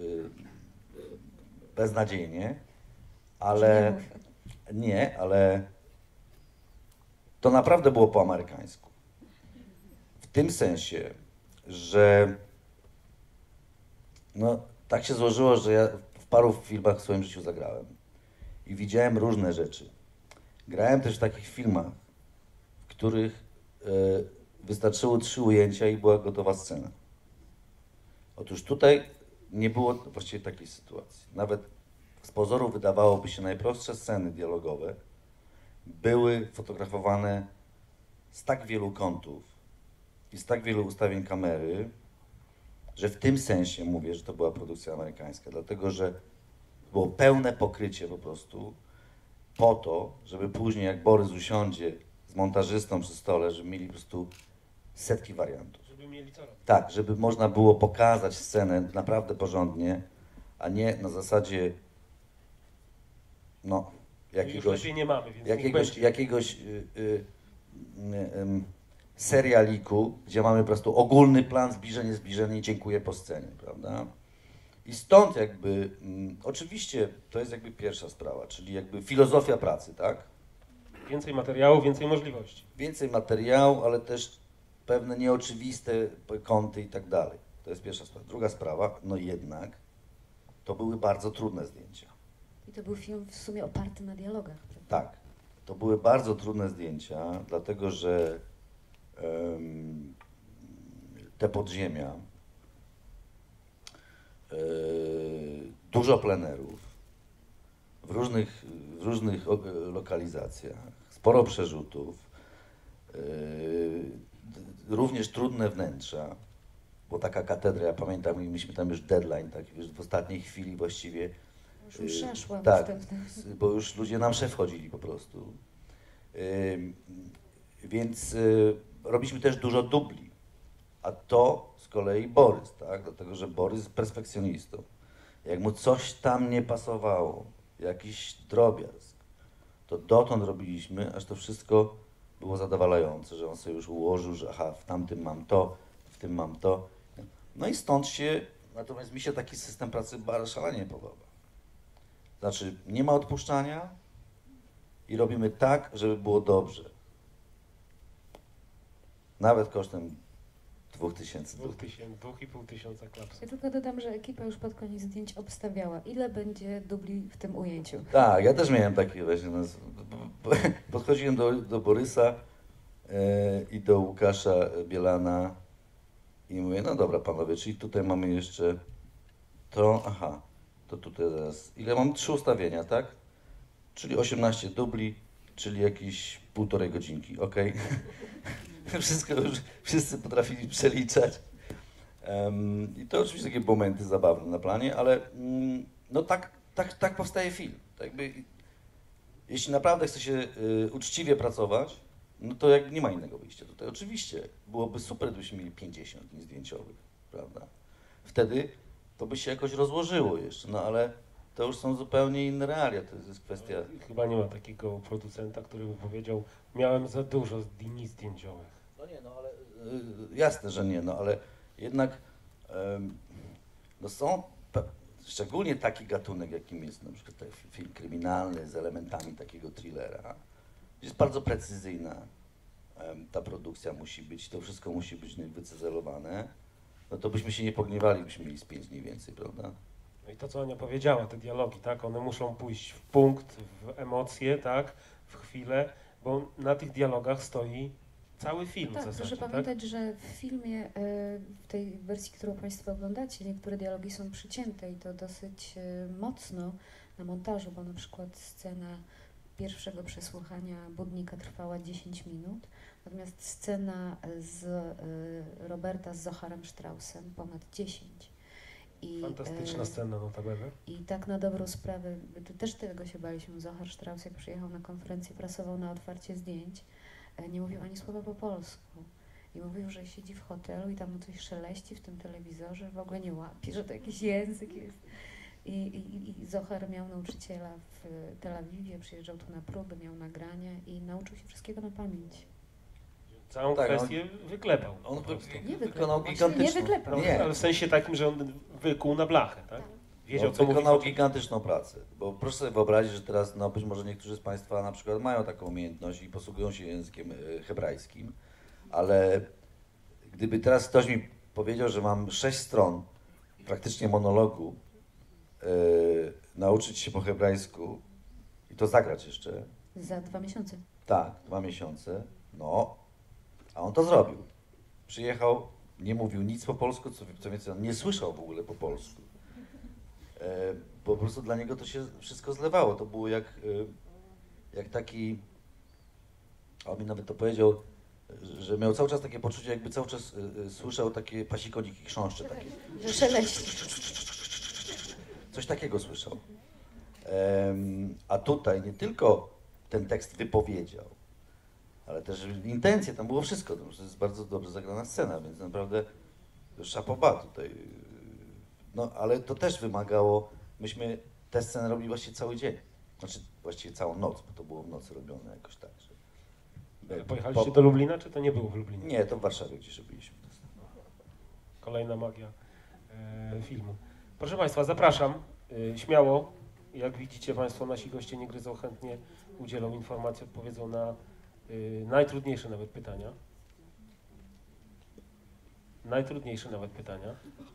beznadziejnie, ale nie, ale to naprawdę było po amerykańsku. W tym sensie, że no, tak się złożyło, że ja w paru filmach w swoim życiu zagrałem i widziałem różne rzeczy. Grałem też w takich filmach, w których wystarczyło 3 ujęcia i była gotowa scena. Otóż tutaj nie było właściwie takiej sytuacji. Nawet z pozoru wydawałoby się najprostsze sceny dialogowe były fotografowane z tak wielu kątów i z tak wielu ustawień kamery, że w tym sensie mówię, że to była produkcja amerykańska, dlatego że było pełne pokrycie po prostu po to, żeby później jak Borys usiądzie z montażystą przy stole, żeby mieli po prostu setki wariantów. Żeby mieli co robić. Tak, żeby można było pokazać scenę naprawdę porządnie, a nie na zasadzie no, Już jakiegoś lepiej nie mamy, więc niech będzie. jakiegoś serialiku, gdzie mamy po prostu ogólny plan, zbliżenie i dziękuję po scenie, prawda? I stąd jakby, oczywiście to jest jakby pierwsza sprawa, czyli jakby filozofia pracy, tak? Więcej materiału, więcej możliwości. Więcej materiału, ale też pewne nieoczywiste kąty i tak dalej. To jest pierwsza sprawa. Druga sprawa, no jednak, to były bardzo trudne zdjęcia. I to był film w sumie oparty na dialogach. Prawda? Tak, to były bardzo trudne zdjęcia, dlatego że te podziemia, dużo plenerów w różnych lokalizacjach, sporo przerzutów, również trudne wnętrza, bo taka katedra, ja pamiętam, mieliśmy tam już deadline, tak, wiesz, w ostatniej chwili właściwie. Już msza szła Tak, następna. bo już ludzie na msze wchodzili po prostu. Więc robiliśmy też dużo dubli, a to z kolei Borys, tak? Dlatego że Borys jest perfekcjonistą. Jak mu coś tam nie pasowało, jakiś drobiazg, to dotąd robiliśmy, aż to wszystko było zadowalające, że on sobie już ułożył, że aha, w tamtym mam to, w tym mam to. No i stąd się, natomiast mi się taki system pracy bardzo szalenie podoba. Znaczy, nie ma odpuszczania i robimy tak, żeby było dobrze. Nawet kosztem 2000 zł. 2,5 tysiąca klapsów. Ja tylko dodam, że ekipa już pod koniec zdjęć obstawiała, ile będzie dubli w tym ujęciu. Tak, ja też miałem takie właśnie. Podchodziłem do Borysa i do Łukasza Bielana i mówię, no dobra panowie, czyli tutaj mamy jeszcze to, aha, to tutaj zaraz, ile mam? 3 ustawienia, tak? Czyli 18 dubli, czyli jakieś 1,5 godzinki, ok? Wszystko już, wszyscy potrafili przeliczać. I to oczywiście takie momenty zabawne na planie, ale no tak powstaje film. Tak jakby, jeśli naprawdę chce się uczciwie pracować, no to jak nie ma innego wyjścia. Tutaj oczywiście byłoby super, gdybyśmy mieli 50 dni zdjęciowych, prawda? Wtedy to by się jakoś rozłożyło jeszcze, no ale to już są zupełnie inne realia, to jest kwestia... Chyba nie ma takiego producenta, który by powiedział, miałem za dużo dni zdjęciowych. No nie, no ale jasne, że nie, no ale jednak no są szczególnie taki gatunek, jakim jest na przykład taki film kryminalny z elementami takiego thrillera, jest bardzo precyzyjna ta produkcja musi być, to wszystko musi być wycyzelowane, no to byśmy się nie pogniewali, byśmy mieli z 5 dni więcej, prawda? No i to, co Ania powiedziała, te dialogi, tak, one muszą pójść w punkt, w emocje, tak, w chwilę, bo na tych dialogach stoi cały film w Tak, zasadzie, proszę tak? pamiętać, że w filmie, w tej wersji, którą Państwo oglądacie, niektóre dialogi są przycięte i to dosyć mocno na montażu, bo na przykład scena pierwszego przesłuchania Budnika trwała 10 minut, natomiast scena z Roberta z Zocharem Straussem ponad 10. I, Fantastyczna scena notabene. I tak na dobrą sprawę, też tego się baliśmy, Zohar Strauss jak przyjechał na konferencję prasową na otwarcie zdjęć, nie mówił ani słowa po polsku. I mówił, że siedzi w hotelu i tam mu coś szeleści w tym telewizorze, w ogóle nie łapie, że to jakiś język jest. I Zohar miał nauczyciela w Tel Awiwie, przyjeżdżał tu na próby, miał nagrania i nauczył się wszystkiego na pamięć. Całą Tak, kwestię wyklepał. On po prostu. Nie wykonał wyklepał, właśnie gigantyczną... nie wyklepał. No, Nie. ale w sensie takim, że on wykuł na blachę, tak? Wiedział, On co mówi. wykonał gigantyczną pracę, bo proszę sobie wyobrazić, że teraz, no być może niektórzy z Państwa na przykład mają taką umiejętność i posługują się językiem hebrajskim, ale gdyby teraz ktoś mi powiedział, że mam 6 stron praktycznie monologu, nauczyć się po hebrajsku i to zagrać jeszcze, Za 2 miesiące. tak, 2 miesiące, no, a on to zrobił. Przyjechał, nie mówił nic po polsku, co więcej, on nie słyszał w ogóle po polsku. Po prostu dla niego to się wszystko zlewało. To było jak taki, a on mi nawet to powiedział, że miał cały czas takie poczucie, jakby cały czas słyszał takie pasikoniki chrząszcze takie. Że szeleści. Coś takiego słyszał. A tutaj nie tylko ten tekst wypowiedział, ale też intencje, tam było wszystko. To jest bardzo dobrze zagrana scena, więc naprawdę chapeau bas tutaj. No, ale to też wymagało, myśmy tę scenę robili właściwie cały dzień. Znaczy właściwie całą noc, bo to było w nocy robione jakoś tak. Że... Pojechaliście do Lublina, czy to nie było w Lublinie? Nie, to w Warszawie gdzieś robiliśmy. Kolejna magia filmu. Proszę Państwa, zapraszam śmiało. Jak widzicie Państwo, nasi goście nie gryzą, chętnie udzielą informacji, odpowiedzą na najtrudniejsze nawet pytania. Najtrudniejsze nawet pytania.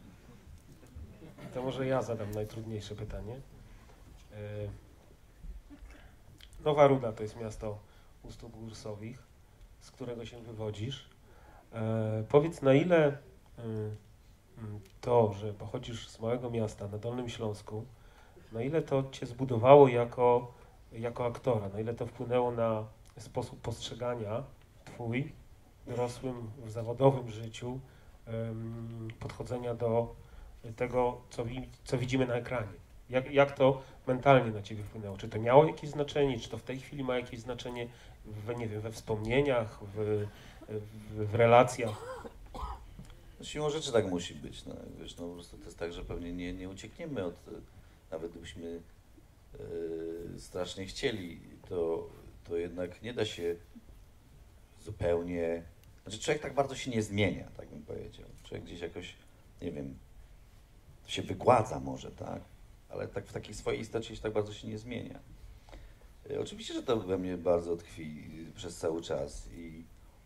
To może ja zadam najtrudniejsze pytanie. Nowa Ruda to jest miasto u stóp Gursowich, z którego się wywodzisz. Powiedz, na ile to, że pochodzisz z małego miasta na Dolnym Śląsku, na ile to Cię zbudowało jako aktora, na ile to wpłynęło na sposób postrzegania Twój w dorosłym, w zawodowym życiu, podchodzenia do tego, co widzimy na ekranie. Jak to mentalnie na Ciebie wpłynęło? Czy to miało jakieś znaczenie? Czy to w tej chwili ma jakieś znaczenie nie wiem, we wspomnieniach, w relacjach? siłą rzeczy tak musi być. No, wiesz, no po prostu to jest tak, że pewnie nie uciekniemy od, nawet gdybyśmy strasznie chcieli, to jednak nie da się zupełnie, znaczy człowiek tak bardzo się nie zmienia, tak bym powiedział. Człowiek gdzieś jakoś, nie wiem, się wygładza może, tak? Ale tak w takiej swojej istocie się tak bardzo się nie zmienia. Oczywiście, że to we mnie bardzo tkwi przez cały czas i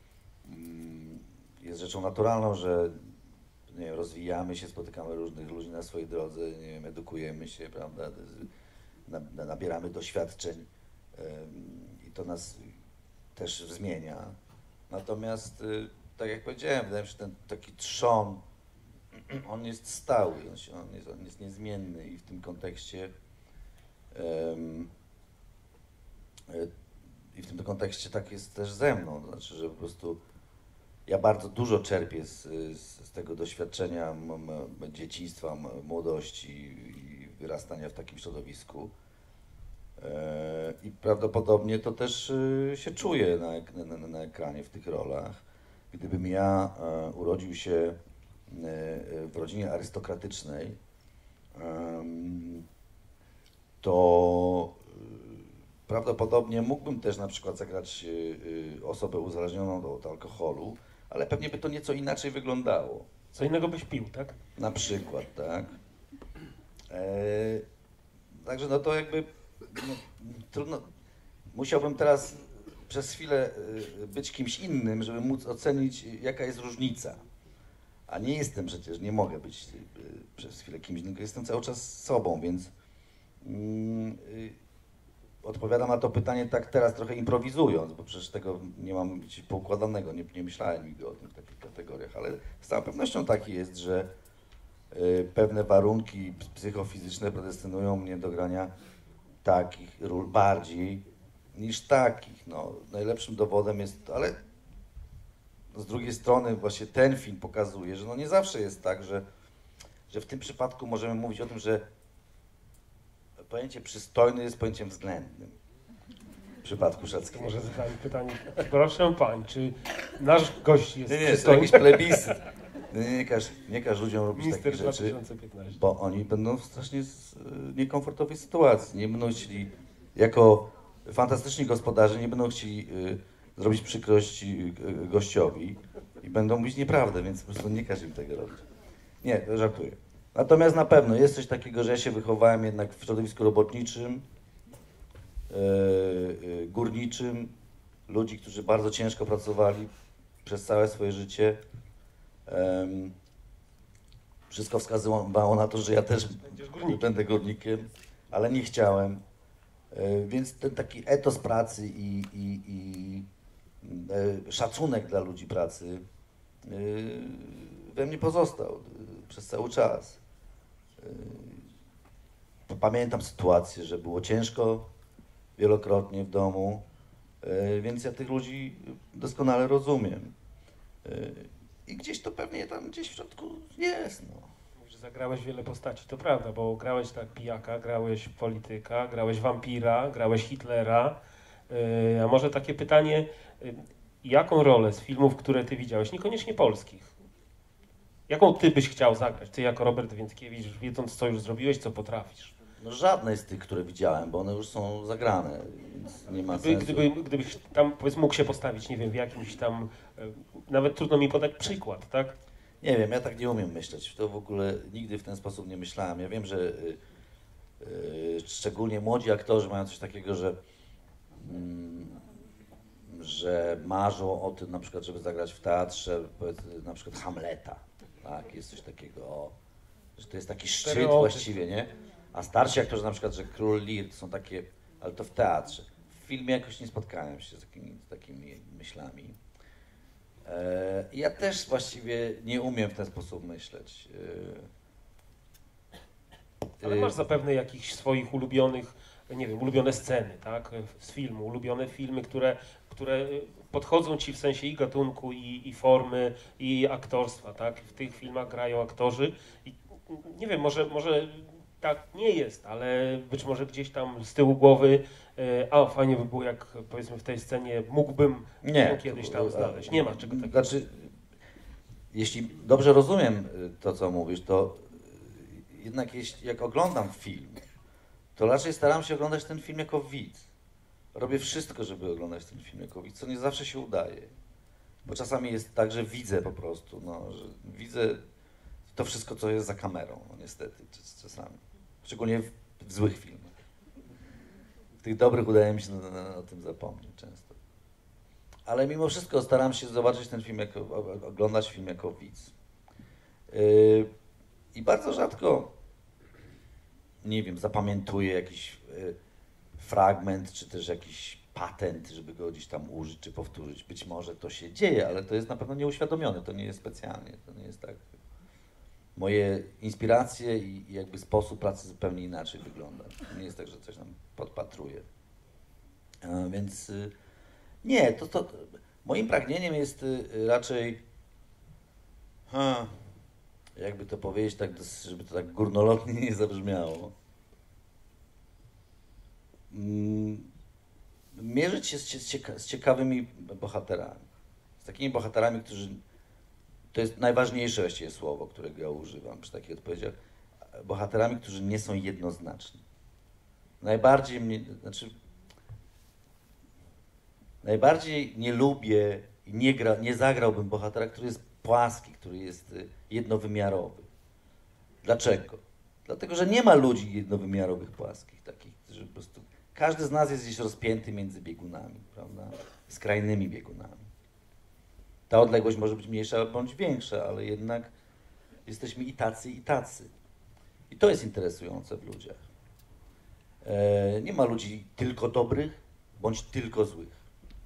jest rzeczą naturalną, że nie wiem, rozwijamy się, spotykamy różnych ludzi na swojej drodze, nie wiem, edukujemy się, prawda, nabieramy doświadczeń i to nas też zmienia. Natomiast, tak jak powiedziałem, wydaje mi się, że ten taki trzon, on jest stały, on jest niezmienny i w tym kontekście tak jest też ze mną, to znaczy, że po prostu ja bardzo dużo czerpię z tego doświadczenia dzieciństwa, młodości i wyrastania w takim środowisku. I prawdopodobnie to też się czuje na ekranie w tych rolach. Gdybym ja urodził się w rodzinie arystokratycznej, to prawdopodobnie mógłbym też na przykład zagrać osobę uzależnioną od alkoholu, ale pewnie by to nieco inaczej wyglądało. Co innego byś pił, tak? Na przykład, tak. Także no to jakby no, trudno. Musiałbym teraz przez chwilę być kimś innym, żeby móc ocenić, jaka jest różnica. A nie jestem przecież, nie mogę być przez chwilę kimś innym, jestem cały czas sobą, więc odpowiadam na to pytanie tak teraz trochę improwizując, bo przecież tego nie mam gdzieś poukładanego, nie myślałem nigdy o tym w takich kategoriach, ale z całą pewnością tak jest, że pewne warunki psychofizyczne predestynują mnie do grania takich ról bardziej niż takich. No, najlepszym dowodem jest, ale z drugiej strony właśnie ten film pokazuje, że no nie zawsze jest tak, że w tym przypadku możemy mówić o tym, że pojęcie przystojny jest pojęciem względnym w przypadku To Szackiego. może zadam pytanie. Proszę pań, czy nasz gość jest Nie, to przystojny? jakiś plebiscyt. Nie każ ludziom robić Mister takich rzeczy, 2015. bo oni będą w strasznie niekomfortowej sytuacji. Nie będą chcieli, jako fantastyczni gospodarze, nie będą chcieli zrobić przykrości gościowi i będą mówić nieprawdę, więc po prostu nie każ im tego robić. Nie, to żartuję. Natomiast na pewno jest coś takiego, że ja się wychowałem jednak w środowisku robotniczym, górniczym, ludzi, którzy bardzo ciężko pracowali przez całe swoje życie. Wszystko wskazywało na to, że ja też będę górnikiem, ale nie chciałem. Więc ten taki etos pracy i szacunek dla ludzi pracy we mnie pozostał przez cały czas. Pamiętam sytuację, że było ciężko wielokrotnie w domu, więc ja tych ludzi doskonale rozumiem. I gdzieś to pewnie tam gdzieś w środku jest. No. Mówisz, że zagrałeś wiele postaci, to prawda, bo grałeś tak pijaka, grałeś polityka, grałeś wampira, grałeś Hitlera. A może takie pytanie, jaką rolę z filmów, które ty widziałeś, niekoniecznie polskich, jaką ty byś chciał zagrać, ty jako Robert Więckiewicz, wiedząc co już zrobiłeś, co potrafisz? No żadnej z tych, które widziałem, bo one już są zagrane, więc nie ma sensu. Gdybyś tam, powiedzmy, mógł się postawić, nie wiem, w jakimś tam, nawet trudno mi podać przykład, tak? Nie wiem, ja tak nie umiem myśleć. To w ogóle nigdy w ten sposób nie myślałem. Ja wiem, że szczególnie młodzi aktorzy mają coś takiego, że marzą o tym na przykład, żeby zagrać w teatrze, na przykład Hamleta. Tak, jest coś takiego, że to jest taki szczyt Stereotyp. właściwie, nie? A starsi aktorzy na przykład, że Król Lear to są takie, ale to w teatrze. W filmie jakoś nie spotkałem się z takimi myślami. Ja też właściwie nie umiem w ten sposób myśleć. Ale masz zapewne jakichś swoich ulubionych, nie wiem, ulubione sceny, tak, z filmu, ulubione filmy, które podchodzą ci w sensie i gatunku, i formy, i aktorstwa, tak? W tych filmach grają aktorzy i nie wiem, może tak nie jest, ale być może gdzieś tam z tyłu głowy, fajnie by było, jak powiedzmy w tej scenie mógłbym ją kiedyś tam znaleźć. Nie ma czego takiego. Znaczy, jeśli dobrze rozumiem to, co mówisz, to jednak jak oglądam film, to raczej staram się oglądać ten film jako widz. Robię wszystko, żeby oglądać ten film jako widz, co nie zawsze się udaje. Bo czasami jest tak, że widzę po prostu, no, że widzę to wszystko, co jest za kamerą, no, niestety, czasami. Szczególnie w złych filmach. W tych dobrych udaje mi się o tym zapomnieć często. Ale mimo wszystko staram się zobaczyć ten film, oglądać film jako widz. I bardzo rzadko, nie wiem, zapamiętuję jakiś fragment, czy też jakiś patent, żeby go gdzieś tam użyć, czy powtórzyć. Być może to się dzieje, ale to jest na pewno nieuświadomione, to nie jest specjalnie, to nie jest tak. Moje inspiracje i jakby sposób pracy zupełnie inaczej wygląda. To nie jest tak, że coś tam podpatruję. Więc nie, to moim pragnieniem jest raczej, jakby to powiedzieć, tak, żeby to tak górnolotnie nie zabrzmiało, mierzyć się z ciekawymi bohaterami. Z takimi bohaterami, którzy, to jest najważniejsze właściwie słowo, którego ja używam przy takich odpowiedziach, bohaterami, którzy nie są jednoznaczni. Najbardziej nie lubię i nie zagrałbym bohatera, który jest płaski, który jest jednowymiarowy. Dlaczego? Dlatego, że nie ma ludzi jednowymiarowych, płaskich, takich, którzy po prostu... Każdy z nas jest gdzieś rozpięty między biegunami, prawda? Skrajnymi biegunami. Ta odległość może być mniejsza bądź większa, ale jednak jesteśmy i tacy, i tacy. I to jest interesujące w ludziach. Nie ma ludzi tylko dobrych, bądź tylko złych.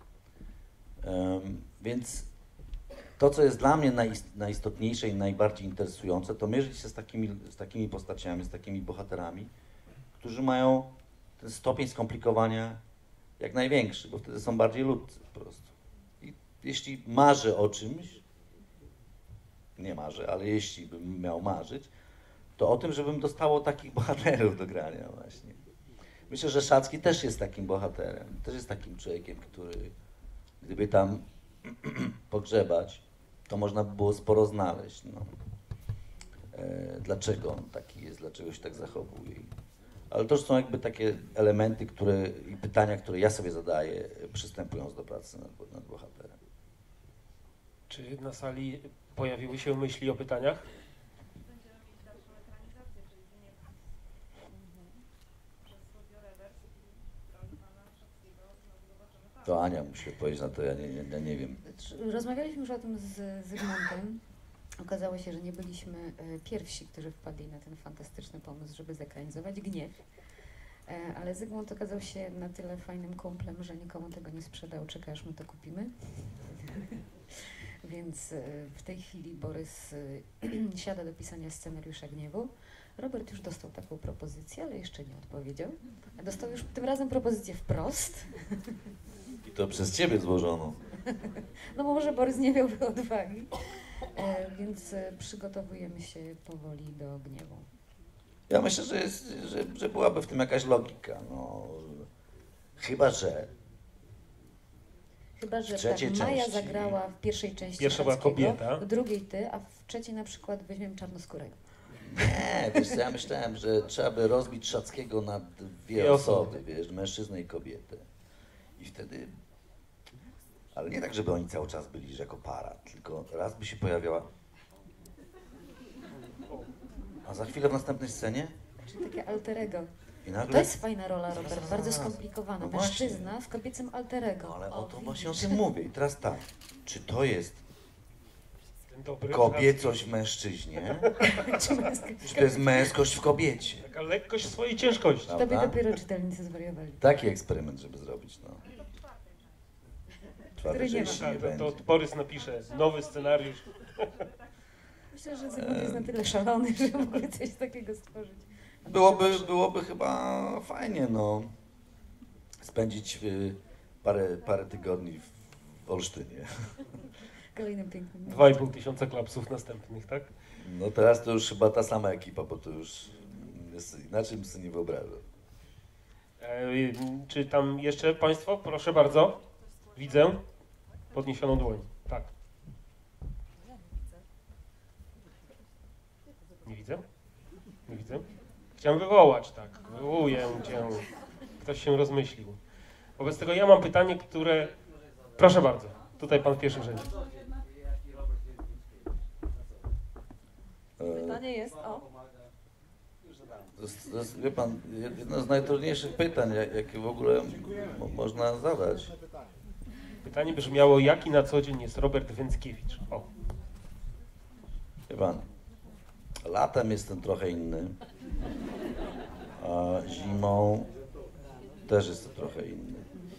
Więc to, co jest dla mnie najistotniejsze i najbardziej interesujące, to mierzyć się z takimi postaciami, z takimi bohaterami, którzy mają ten stopień skomplikowania jak największy, bo wtedy są bardziej ludzcy po prostu. I jeśli marzę o czymś, nie marzę, ale jeśli bym miał marzyć, to o tym, żebym dostało takich bohaterów do grania właśnie. Myślę, że Szacki też jest takim bohaterem, też jest takim człowiekiem, który gdyby tam pogrzebać, to można by było sporo znaleźć. No. Dlaczego on taki jest, dlaczego się tak zachowuje. Ale to już są jakby takie elementy i pytania, które ja sobie zadaję, przystępując do pracy nad bohaterem. Czy na sali pojawiły się myśli o pytaniach? Będziemy mieć dalszą ekranizację, czyli nie przez studio rewers i roli pana Szackiego zobaczymy tak. To Ania musi odpowiedzieć na to, ja nie wiem. Rozmawialiśmy już o tym z Zygmuntem. Okazało się, że nie byliśmy pierwsi, którzy wpadli na ten fantastyczny pomysł, żeby zekranizować Gniew. Ale Zygmunt okazał się na tyle fajnym kumplem, że nikomu tego nie sprzedał. Czeka, aż my to kupimy. Więc w tej chwili Borys siada do pisania scenariusza Gniewu. Robert już dostał taką propozycję, ale jeszcze nie odpowiedział. Dostał już tym razem propozycję wprost. I to przez ciebie złożono. No bo może Borys nie miałby odwagi. Więc przygotowujemy się powoli do Gniewu. Ja myślę, że byłaby w tym jakaś logika. No, chyba, że tak, Maja zagrała w pierwszej części Pierwsza była Szackiego, kobieta. w drugiej ty, a w trzeciej na przykład weźmiemy czarnoskórego. nie, wiesz co, ja myślałem, że trzeba by rozbić Szackiego na dwie osoby, wiesz, mężczyznę i kobietę. I wtedy... Ale nie tak, żeby oni cały czas byli jako para, tylko raz by się pojawiała... A za chwilę w następnej scenie? Czyli takie alterego. I nagle... To jest fajna rola, Robert, bardzo skomplikowana. No właśnie. Mężczyzna w kobiecym alterego. No ale o to widzisz. właśnie o tym mówię. I teraz tak, czy to jest Ten dobry kobiecość w mężczyźnie, Czy męska- czy to jest męskość w kobiecie? Taka lekkość swojej ciężkości. No. To by Prawda? dopiero czytelnicy zwariowali. Taki eksperyment, żeby zrobić, no. Który nie ma. części nie Tak, to będzie. Borys napisze nowy scenariusz. Myślę, że Zygmunt jest na tyle szalony, że mógłby coś takiego stworzyć. Byłoby chyba fajnie, no, spędzić parę tygodni w Olsztynie. Kolejnym pięknym. 2500 klapsów następnych, tak? No teraz to już chyba ta sama ekipa, bo to już inaczej bym sobie nie wyobrażał. Czy tam jeszcze Państwo? Proszę bardzo. Widzę podniesioną dłoń. Tak. Nie widzę? Nie widzę? Chciałem wywołać, tak. Wywołuję cię. Ktoś się rozmyślił. Wobec tego ja mam pytanie, które... Proszę bardzo. Tutaj pan w pierwszym rzędzie. Pytanie jest o... To jest, wie pan, jedno z najtrudniejszych pytań, jakie w ogóle można zadać. Pytanie brzmiało, jaki na co dzień jest Robert Więckiewicz? O. Wie pan, latem jestem trochę inny, a zimą też jestem trochę inny.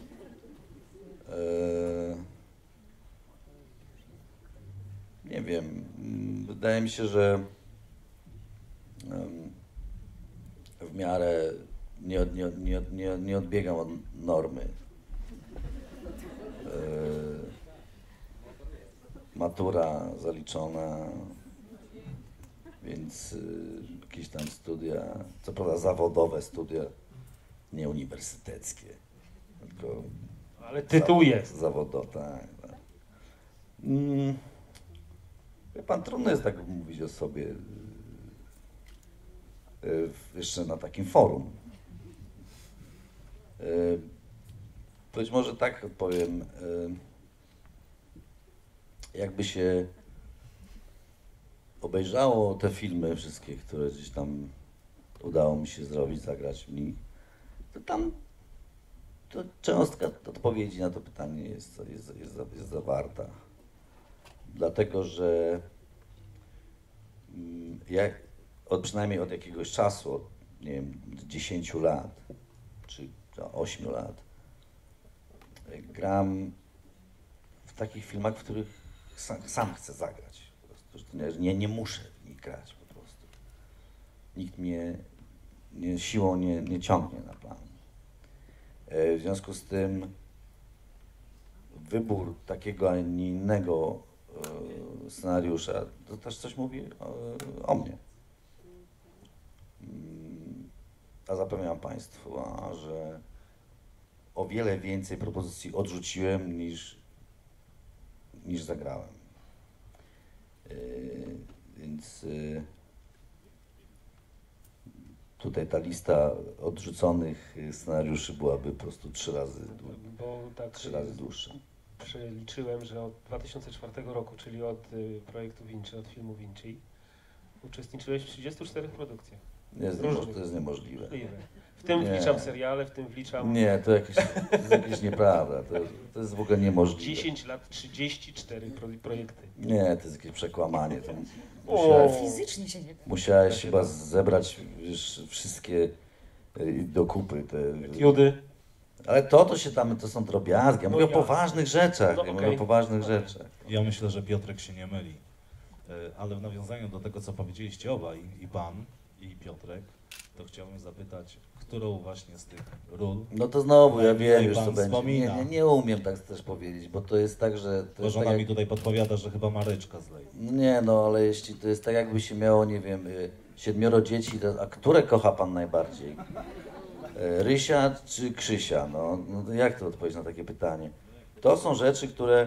Nie wiem, wydaje mi się, że w miarę nie odbiegam od normy. Matura zaliczona, więc jakieś tam studia, co prawda zawodowe studia, nie uniwersyteckie, tylko Ale tytuł jest. zawodowe, tak. Tak. Wie pan, trudno jest tak mówić o sobie jeszcze na takim forum. Być może tak odpowiem, jakby się obejrzało te filmy wszystkie, które gdzieś tam udało mi się zrobić, zagrać w nich, to tam to cząstka odpowiedzi na to pytanie jest zawarta. Dlatego, że ja przynajmniej od jakiegoś czasu, od, nie wiem, 10 lat, czy 8 lat, gram w takich filmach, w których sam chcę zagrać. Po prostu. Nie muszę w nich grać po prostu. Nikt mnie siłą nie ciągnie na plan. W związku z tym wybór takiego, a nie innego scenariusza, to też coś mówi o mnie. A zapewniam Państwu, że o wiele więcej propozycji odrzuciłem niż zagrałem. Więc tutaj ta lista odrzuconych scenariuszy byłaby po prostu 3 razy dłuższa. Przeliczyłem, że od 2004 roku, czyli od projektu Vinci, od filmu Vinci, uczestniczyłeś w 34 produkcjach. To jest niemożliwe. Możliwe. W tym wliczam seriale, w tym wliczam... Nie, to jest jakieś nieprawda. To jest w ogóle niemożliwe. 10 lat, 34 projekty. Nie, to jest jakieś przekłamanie. Fizycznie się nie da. Musiałeś chyba zebrać wszystkie dokupy. Etiudy. Ale to się tam, to są drobiazgi. Ja mówię o poważnych rzeczach. No, Ja mówię o poważnych rzeczach. Ja myślę, że Piotrek się nie myli. Ale w nawiązaniu do tego, co powiedzieliście obaj, i pan, i Piotrek, to chciałbym zapytać, którą właśnie z tych ról... No to znowu, ja wiem już, pan co będzie. wspomina. Nie umiem tak też powiedzieć, bo to jest tak, że... To Bo jest żona tak, mi tutaj podpowiada, że chyba Maryczka zlej. Nie, no ale jeśli to jest tak, jakby się miało, nie wiem, 7 dzieci, a które kocha pan najbardziej? Rysia czy Krzysia? No to jak to odpowiedzieć na takie pytanie? To są rzeczy, które...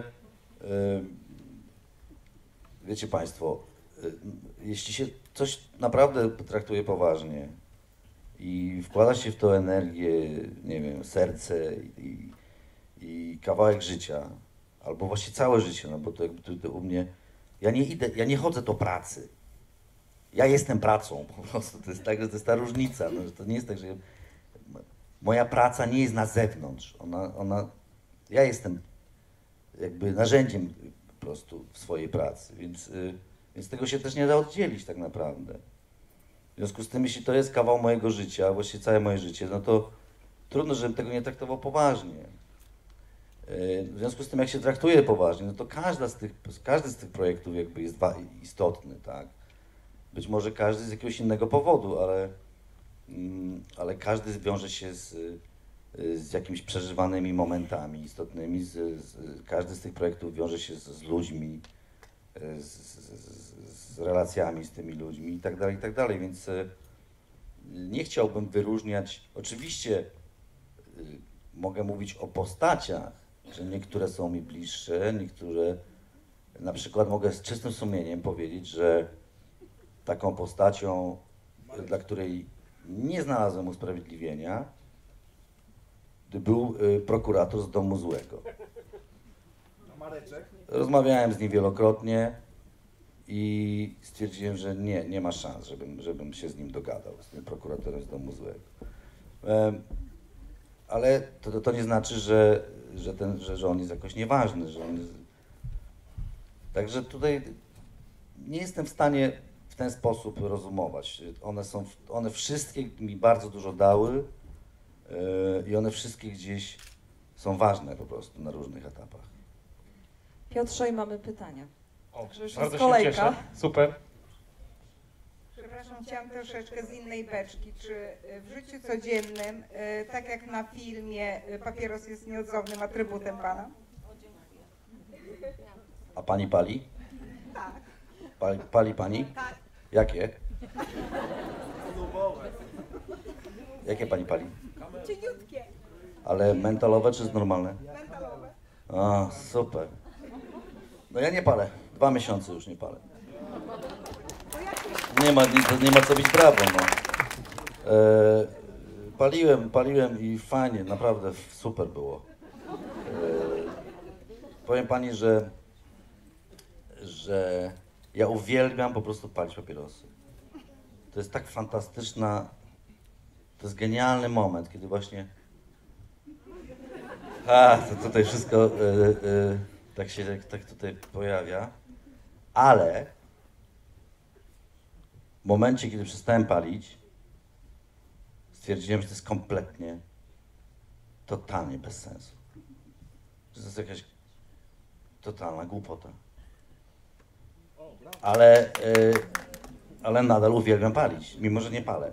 Wiecie Państwo, jeśli się coś naprawdę traktuje poważnie i wkłada się w to energię, nie wiem, serce i kawałek życia, albo właśnie całe życie, no bo to jakby to u mnie, ja nie chodzę do pracy. Ja jestem pracą po prostu, to jest tak, że to jest ta różnica, no, że to nie jest tak, że moja praca nie jest na zewnątrz, ja jestem jakby narzędziem po prostu w swojej pracy, więc tego się też nie da oddzielić tak naprawdę. W związku z tym, jeśli to jest kawał mojego życia, właściwie całe moje życie, no to trudno, żebym tego nie traktował poważnie. W związku z tym, jak się traktuje poważnie, no to każdy z tych projektów jakby jest istotny, tak? Być może każdy z jakiegoś innego powodu, ale każdy wiąże się z jakimiś przeżywanymi momentami istotnymi. Każdy z tych projektów wiąże się z ludźmi, z relacjami z tymi ludźmi i tak dalej, więc nie chciałbym wyróżniać. Oczywiście mogę mówić o postaciach, że niektóre są mi bliższe, niektóre, na przykład mogę z czystym sumieniem powiedzieć, że taką postacią, dla której nie znalazłem usprawiedliwienia, gdy był prokurator z domu złego. Rozmawiałem z nim wielokrotnie i stwierdziłem, że nie ma szans, żebym się z nim dogadał, z tym prokuratorem z domu złego. Ale to nie znaczy, że on jest jakoś nieważny, że on jest... Także tutaj nie jestem w stanie w ten sposób rozumować. One wszystkie mi bardzo dużo dały i one wszystkie gdzieś są ważne po prostu na różnych etapach. Piotrze, i mamy pytania. O, Także już bardzo jest się kolejka. cieszę. Super. Przepraszam, chciałam troszeczkę z innej beczki. Czy w życiu codziennym, tak jak na filmie, papieros jest nieodzownym atrybutem pana? A pani pali? Tak. Pali pani? Tak. Jakie? Jakie pani pali? Cieniutkie, Ale mentolowe czy normalne? mentalowe. A, super. No ja nie palę. 2 miesiące już nie palę. Nie ma co być prawdą, no. Paliłem i fajnie, naprawdę super było. Powiem pani, że ja uwielbiam po prostu palić papierosy. To jest tak fantastyczna, to jest genialny moment, kiedy właśnie... to tutaj wszystko tak tutaj pojawia, ale w momencie, kiedy przestałem palić, stwierdziłem, że to jest kompletnie, totalnie bez sensu. Że to jest jakaś totalna głupota. Ale nadal uwielbiam palić, mimo że nie palę.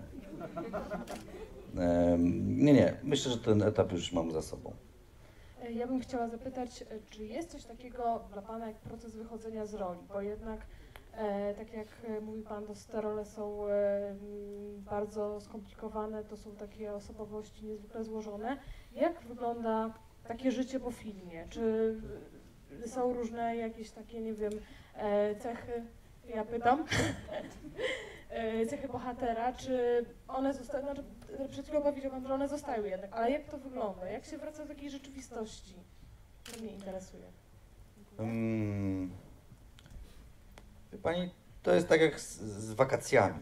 Nie, myślę, że ten etap już mam za sobą. Ja bym chciała zapytać, czy jest coś takiego dla Pana jak proces wychodzenia z roli, bo jednak, tak jak mówi Pan, te role są bardzo skomplikowane, to są takie osobowości niezwykle złożone. Jak wygląda takie życie po filmie? Czy są różne jakieś takie, nie wiem, cechy, ja pytam, cechy bohatera, czy one zostały, znaczy przed chwilą powiedział Pan, że one zostają jednak, ale jak to wygląda? Jak się wraca do takiej rzeczywistości? To mnie interesuje. Wie pani, to jest tak jak z wakacjami.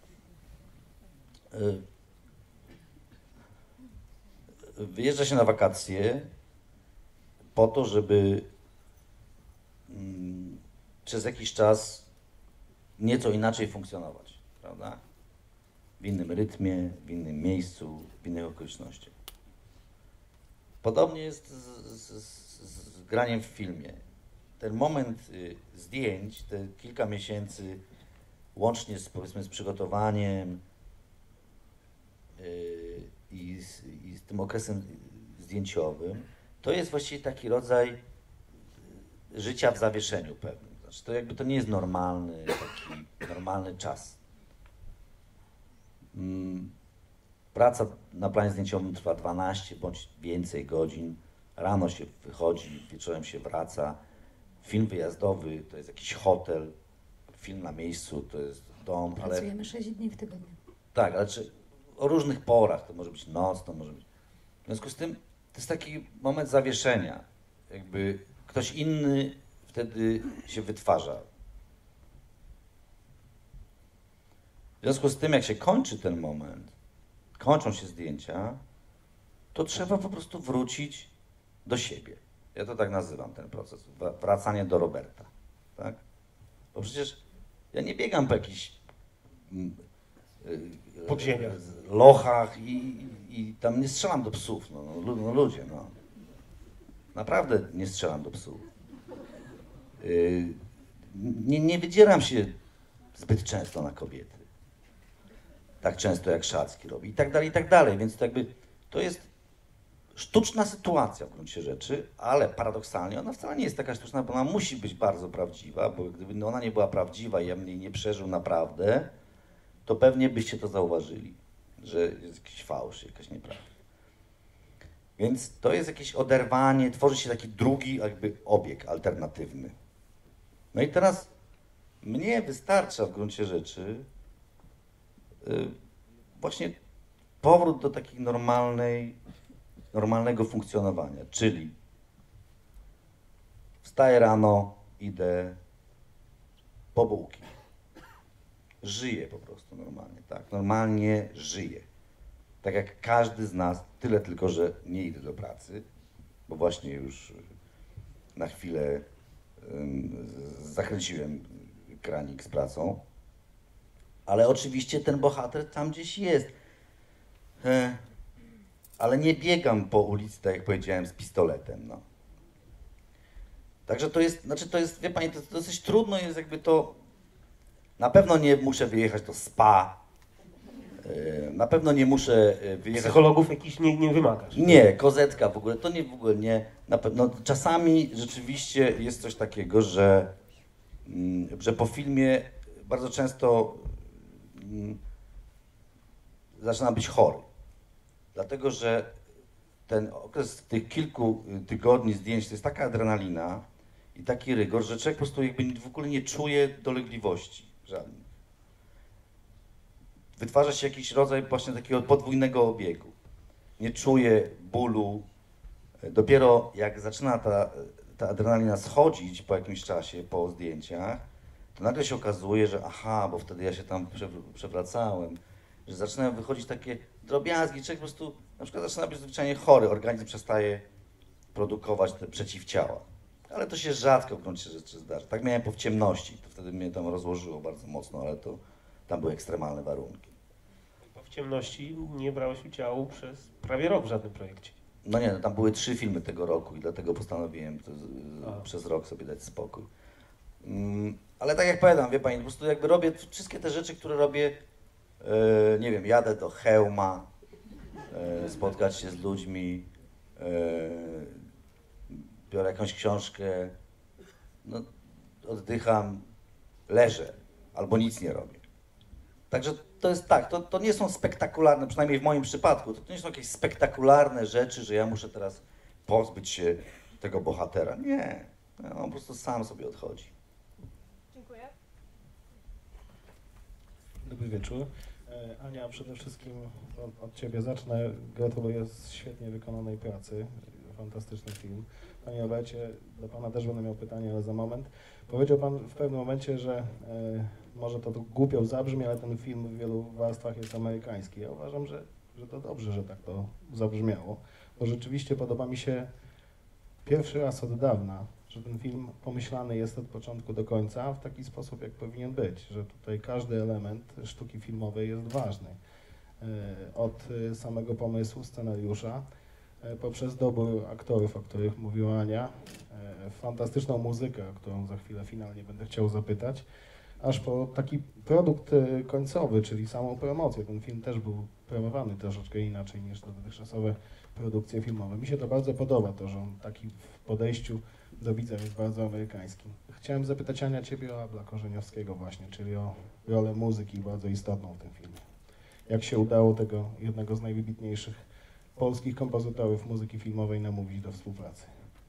Wyjeżdża się na wakacje po to, żeby przez jakiś czas nieco inaczej funkcjonować, prawda? W innym rytmie, w innym miejscu, w innych okolicznościach. Podobnie jest z graniem w filmie. Ten moment zdjęć, te kilka miesięcy, łącznie z, powiedzmy, z przygotowaniem i z tym okresem zdjęciowym, to jest właściwie taki rodzaj życia w zawieszeniu pewnym. Znaczy to jakby to nie jest taki normalny czas. Praca na planie zdjęciowym trwa 12 bądź więcej godzin. Rano się wychodzi, wieczorem się wraca. Film wyjazdowy to jest jakiś hotel, film na miejscu to jest dom, ale... Pracujemy 6 dni w tygodniu. Tak, ale o różnych porach, to może być noc, to może być... W związku z tym to jest taki moment zawieszenia. Jakby ktoś inny wtedy się wytwarza. W związku z tym, jak się kończy ten moment, kończą się zdjęcia, to trzeba po prostu wrócić do siebie. Ja to tak nazywam ten proces, wracanie do Roberta, tak? Bo przecież ja nie biegam po jakichś Podziemiach. lochach i tam nie strzelam do psów, no ludzie, no. Naprawdę nie strzelam do psów. Nie wydzieram się zbyt często na kobiety. Tak często jak Szacki robi i tak dalej, więc to jakby to jest sztuczna sytuacja w gruncie rzeczy, ale paradoksalnie ona wcale nie jest taka sztuczna, bo ona musi być bardzo prawdziwa, bo gdyby ona nie była prawdziwa i ja bym jej nie przeżył naprawdę, to pewnie byście to zauważyli, że jest jakiś fałsz, jakaś nieprawda. Więc to jest jakieś oderwanie, tworzy się taki drugi jakby obieg alternatywny. No i teraz mnie wystarcza w gruncie rzeczy właśnie powrót do takiej normalnego funkcjonowania, czyli wstaję rano, idę po bułki. Żyję po prostu normalnie, tak? Normalnie żyję. Tak jak każdy z nas, tyle tylko, że nie idę do pracy, bo właśnie już na chwilę zakręciłem kranik z pracą. Ale oczywiście ten bohater tam gdzieś jest. Ale nie biegam po ulicy, tak jak powiedziałem, z pistoletem, no. Także to jest, wie pani, to dosyć trudno jest jakby to... Na pewno nie muszę wyjechać do spa. Na pewno nie muszę wyjechać... Psychologów jakichś nie wymagasz. Nie, kozetka w ogóle, to nie w ogóle nie. Na pewno, czasami rzeczywiście jest coś takiego, że po filmie bardzo często zaczynam być chory. Dlatego, że ten okres tych kilku tygodni zdjęć to jest taka adrenalina i taki rygor, że człowiek po prostu jakby w ogóle nie czuje dolegliwości żadnych. Wytwarza się jakiś rodzaj właśnie takiego podwójnego obiegu. Nie czuje bólu. Dopiero jak zaczyna ta adrenalina schodzić po jakimś czasie, po zdjęciach, to nagle się okazuje, że aha, bo wtedy ja się tam przewracałem, że zaczynają wychodzić takie drobiazgi, człowiek po prostu na przykład zaczyna być zwyczajnie chory, organizm przestaje produkować te przeciwciała. Ale to się rzadko w gruncie rzeczy zdarza. Tak miałem po W ciemności, to wtedy mnie tam rozłożyło bardzo mocno, ale to tam były ekstremalne warunki. W ciemności nie brałeś udziału przez prawie rok w żadnym projekcie. No nie, no tam były 3 filmy tego roku i dlatego postanowiłem przez rok sobie dać spokój. Ale tak jak powiadam, wie pani, po prostu jakby robię wszystkie te rzeczy, które robię, nie wiem, jadę do Chełma, spotkać się z ludźmi, biorę jakąś książkę, no, oddycham, leżę albo nic nie robię. Także to jest tak, to nie są spektakularne, przynajmniej w moim przypadku, to nie są jakieś spektakularne rzeczy, że ja muszę teraz pozbyć się tego bohatera. Nie, on po prostu sam sobie odchodzi. Dziękuję. Dobry wieczór. Ania, przede wszystkim od Ciebie zacznę. Gratuluję świetnie wykonanej pracy. Fantastyczny film. Panie Robercie, do Pana też będę miał pytanie, ale za moment. Powiedział Pan w pewnym momencie, że może to głupio zabrzmi, ale ten film w wielu warstwach jest amerykański. Ja uważam, że to dobrze, że tak to zabrzmiało, bo rzeczywiście podoba mi się pierwszy raz od dawna, że ten film pomyślany jest od początku do końca w taki sposób, jak powinien być, że tutaj każdy element sztuki filmowej jest ważny. Od samego pomysłu, scenariusza, poprzez dobór aktorów, o których mówiła Ania, fantastyczną muzykę, o którą za chwilę finalnie będę chciał zapytać, aż po taki produkt końcowy, czyli samą promocję. Ten film też był promowany troszeczkę inaczej niż dotychczasowe produkcje filmowe. Mi się to bardzo podoba, to, że on taki w podejściu do widza jest bardzo amerykański. Chciałem zapytać Ania Ciebie o Abla Korzeniowskiego właśnie, czyli o rolę muzyki bardzo istotną w tym filmie. Jak się udało tego jednego z najwybitniejszych polskich kompozytorów muzyki filmowej namówić do współpracy?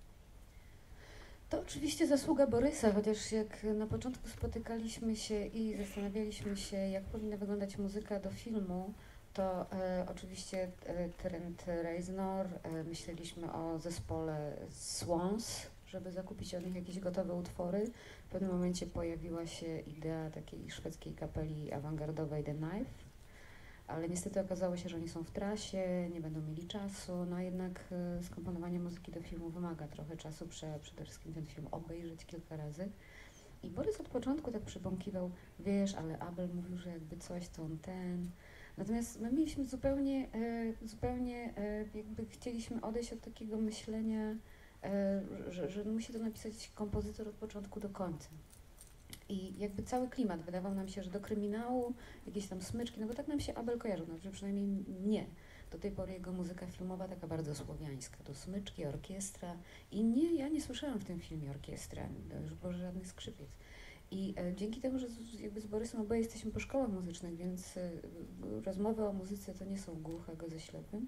To oczywiście zasługa Borysa, chociaż jak na początku spotykaliśmy się i zastanawialiśmy się, jak powinna wyglądać muzyka do filmu, to oczywiście Trent Reznor, myśleliśmy o zespole Swans, żeby zakupić od nich jakieś gotowe utwory. W pewnym momencie pojawiła się idea takiej szwedzkiej kapeli awangardowej The Knife, ale niestety okazało się, że oni są w trasie, nie będą mieli czasu, no a jednak skomponowanie muzyki do filmu wymaga trochę czasu, przede wszystkim ten film obejrzeć kilka razy. I Borys od początku tak przybąkiwał, wiesz, ale Abel mówił, że jakby coś to on ten. Natomiast my mieliśmy zupełnie jakby chcieliśmy odejść od takiego myślenia, że musi to napisać kompozytor od początku do końca. I jakby cały klimat wydawał nam się, że do kryminału, jakieś tam smyczki, no bo tak nam się Abel kojarzył, znaczy przynajmniej mnie. Do tej pory jego muzyka filmowa taka bardzo słowiańska, to smyczki, orkiestra i nie, ja nie słyszałam w tym filmie orkiestra, już było żadnych skrzypiec. I dzięki temu, że jakby z Borysem oboje jesteśmy po szkołach muzycznych, więc rozmowy o muzyce to nie są głuchego ze ślepym,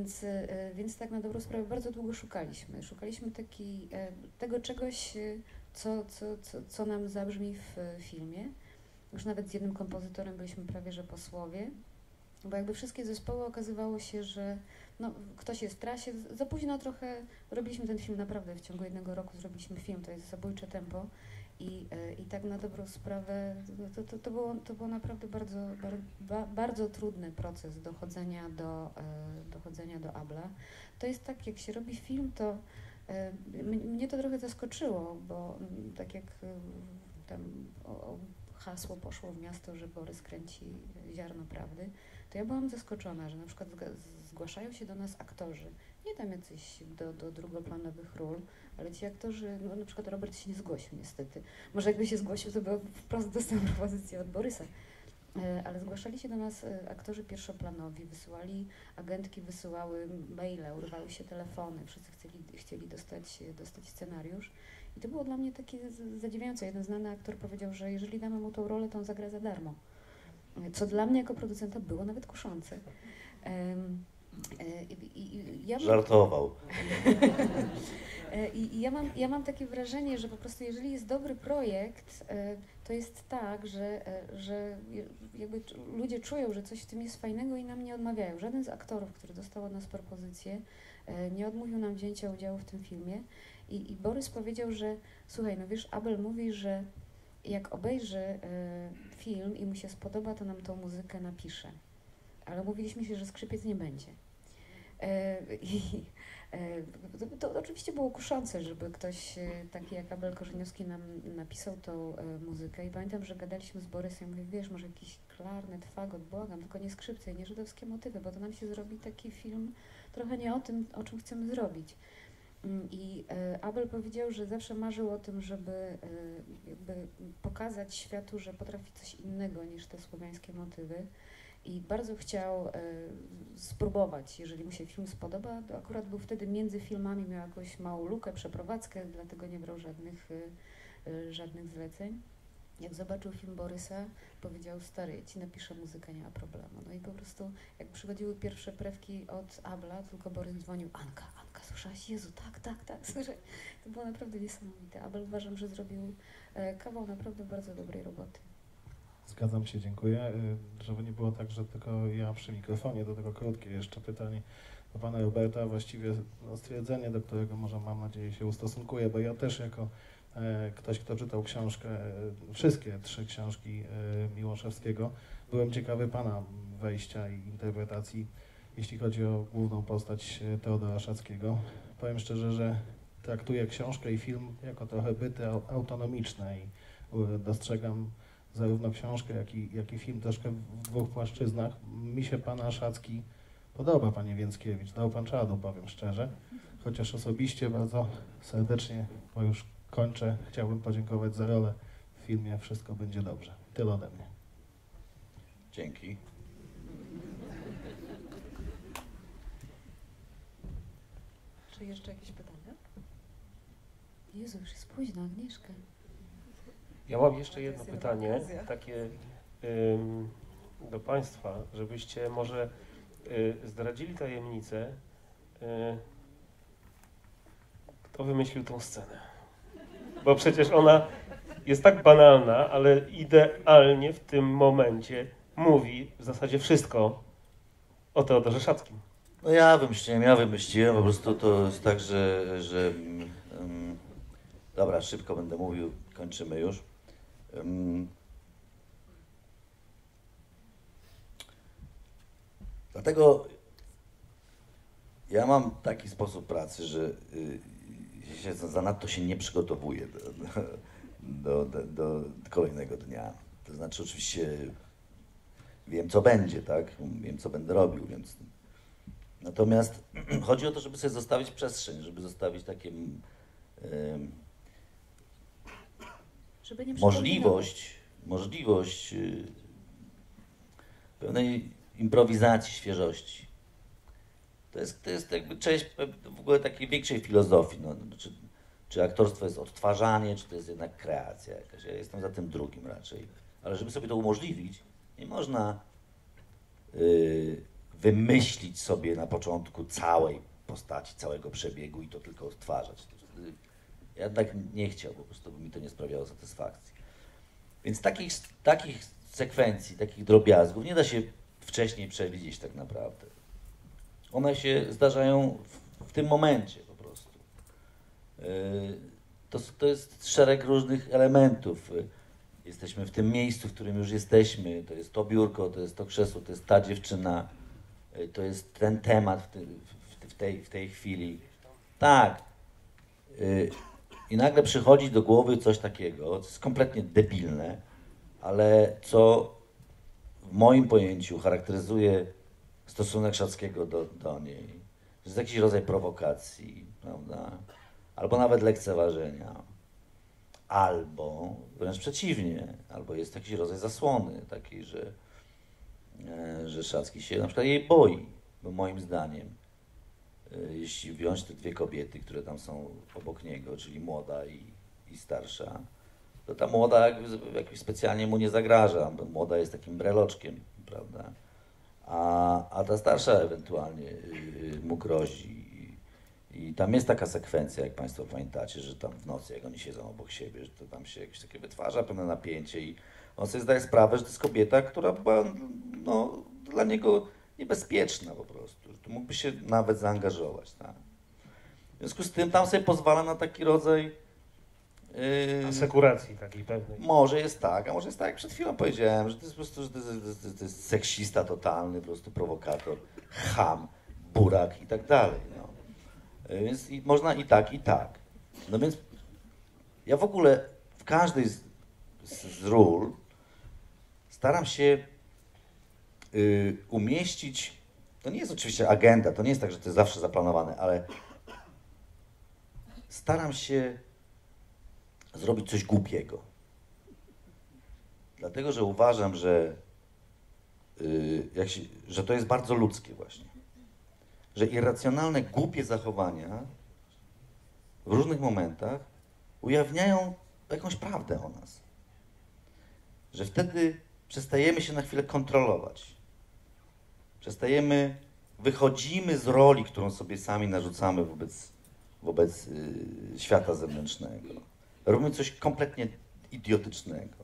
więc tak na dobrą sprawę bardzo długo szukaliśmy. Szukaliśmy tego czegoś, co nam zabrzmi w filmie. Już nawet z jednym kompozytorem byliśmy prawie że posłowie, bo jakby wszystkie zespoły okazywało się, że no, ktoś jest w trasie, za późno trochę robiliśmy ten film, naprawdę w ciągu 1 roku zrobiliśmy film, to jest Zabójcze tempo i tak na dobrą sprawę to było naprawdę bardzo trudny proces dochodzenia do Abla. To jest tak, jak się robi film, to mnie to trochę zaskoczyło, bo tak jak tam hasło poszło w miasto, że Borys kręci Ziarno Prawdy, to ja byłam zaskoczona, że na przykład zgłaszają się do nas aktorzy, nie tam jacyś do drugoplanowych ról, ale ci aktorzy, no na przykład Robert się nie zgłosił niestety. Może jakby się zgłosił, to by wprost dostał propozycję od Borysa. Ale zgłaszali się do nas aktorzy pierwszoplanowi, agentki wysyłały maile, urywały się telefony, wszyscy chcieli dostać scenariusz. I to było dla mnie takie zadziwiające. Jeden znany aktor powiedział, że jeżeli damy mu tą rolę, to on zagra za darmo. Co dla mnie jako producenta było nawet kuszące. Żartował. I ja mam takie wrażenie, że po prostu jeżeli jest dobry projekt, to jest tak, że jakby ludzie czują, że coś w tym jest fajnego i nam nie odmawiają. Żaden z aktorów, który dostał od nas propozycję, nie odmówił nam wzięcia udziału w tym filmie. I Borys powiedział, że słuchaj, no wiesz, Abel mówi, że jak obejrzy film i mu się spodoba, to nam tą muzykę napisze. Ale mówiliśmy się, że skrzypiec nie będzie. To oczywiście było kuszące, żeby ktoś taki jak Abel Korzeniowski nam napisał tą muzykę i pamiętam, że gadaliśmy z Borysem, mówię, wiesz, może jakiś klarnet, fagot, błagam, tylko nie skrzypce, nie żydowskie motywy, bo to nam się zrobi taki film trochę nie o tym, o czym chcemy zrobić. I Abel powiedział, że zawsze marzył o tym, żeby jakby pokazać światu, że potrafi coś innego niż te słowiańskie motywy. I bardzo chciał spróbować, jeżeli mu się film spodoba, to akurat był wtedy między filmami, miał jakąś małą lukę, przeprowadzkę, dlatego nie brał żadnych zleceń. Jak zobaczył film Borysa, powiedział, stary, ja ci napiszę muzykę, nie ma problemu. No i po prostu, jak przychodziły pierwsze prewki od Abla, tylko Borys dzwonił, Anka, słyszałaś? Jezu, tak, słyszę. To było naprawdę niesamowite. Abel uważam, że zrobił kawał naprawdę bardzo dobrej roboty. Zgadzam się, dziękuję. Żeby nie było tak, że tylko ja przy mikrofonie, do tego krótkie jeszcze pytanie do pana Roberta, właściwie no, stwierdzenie, do którego może mam nadzieję się ustosunkuję, bo ja też jako ktoś, kto czytał książkę, wszystkie 3 książki Miłoszewskiego, byłem ciekawy pana wejścia i interpretacji, jeśli chodzi o główną postać Teodora Szackiego. Powiem szczerze, że traktuję książkę i film jako trochę byty autonomiczne i dostrzegam zarówno książkę, jak i film troszkę w 2 płaszczyznach. Mi się pana Szacki podoba, panie Więckiewicz, dał pan czadu, powiem szczerze, chociaż osobiście bardzo serdecznie, bo już kończę, chciałbym podziękować za rolę w filmie Wszystko będzie dobrze. Tyle ode mnie. Dzięki. Czy jeszcze jakieś pytania? Jezu, już jest późno, Agnieszka. Ja mam jeszcze jedno jest jedna pytanie, okazja. takie do Państwa, żebyście może zdradzili tajemnicę, kto wymyślił tą scenę. Bo przecież ona jest tak banalna, ale idealnie w tym momencie mówi w zasadzie wszystko o Teodorze Szackim. No ja wymyśliłem, po prostu to jest tak, że dobra, szybko będę mówił, kończymy już. Dlatego ja mam taki sposób pracy, że zanadto się nie przygotowuję do kolejnego dnia. To znaczy oczywiście wiem, co będzie, tak? Wiem, co będę robił, więc... Natomiast chodzi o to, żeby sobie zostawić przestrzeń, żeby zostawić takie Żeby nie możliwość pewnej improwizacji, świeżości. To jest jakby część w ogóle takiej większej filozofii. No, czy aktorstwo jest odtwarzanie, czy to jest jednak kreacja jakaś. Ja jestem za tym drugim raczej. Ale żeby sobie to umożliwić, nie można wymyślić sobie na początku całej postaci, całego przebiegu i to tylko odtwarzać. Ja jednak nie chciał, po prostu by mi to nie sprawiało satysfakcji. Więc takich sekwencji, takich drobiazgów nie da się wcześniej przewidzieć tak naprawdę. One się zdarzają w tym momencie po prostu. To jest szereg różnych elementów. Jesteśmy w tym miejscu, w którym już jesteśmy. To jest to biurko, to jest to krzesło, to jest ta dziewczyna. To jest ten temat w tej chwili. Tak. I nagle przychodzi do głowy coś takiego, co jest kompletnie debilne, ale co w moim pojęciu charakteryzuje stosunek Szackiego do niej. To jest jakiś rodzaj prowokacji, prawda? Albo nawet lekceważenia. Albo wręcz przeciwnie, albo jest jakiś rodzaj zasłony takiej, że Szacki się na przykład jej boi, bo moim zdaniem, jeśli wziąć te dwie kobiety, które tam są obok niego, czyli młoda i starsza, to ta młoda jakoś specjalnie mu nie zagraża, bo młoda jest takim breloczkiem, prawda? A ta starsza ewentualnie mu grozi. I tam jest taka sekwencja, jak Państwo pamiętacie, że tam w nocy, jak oni siedzą obok siebie, że to tam się jakieś takie wytwarza pewne napięcie i on sobie zdaje sprawę, że to jest kobieta, która była no, dla niego niebezpieczna po prostu, że tu mógłby się nawet zaangażować. Tak? W związku z tym tam sobie pozwala na taki rodzaj Asekuracji takiej pewnej. Może jest tak, a może jest tak, jak przed chwilą powiedziałem, że to jest po prostu, że to jest seksista totalny, po prostu prowokator, cham, burak i tak dalej. No. Więc można i tak, i tak. No więc ja w ogóle w każdej z ról staram się umieścić, to nie jest oczywiście agenda, to nie jest tak, że to jest zawsze zaplanowane, ale staram się zrobić coś głupiego. Dlatego, że uważam, że to jest bardzo ludzkie właśnie. Że irracjonalne, głupie zachowania w różnych momentach ujawniają jakąś prawdę o nas. Że wtedy przestajemy się na chwilę kontrolować. Wychodzimy z roli, którą sobie sami narzucamy wobec świata zewnętrznego. Robimy coś kompletnie idiotycznego.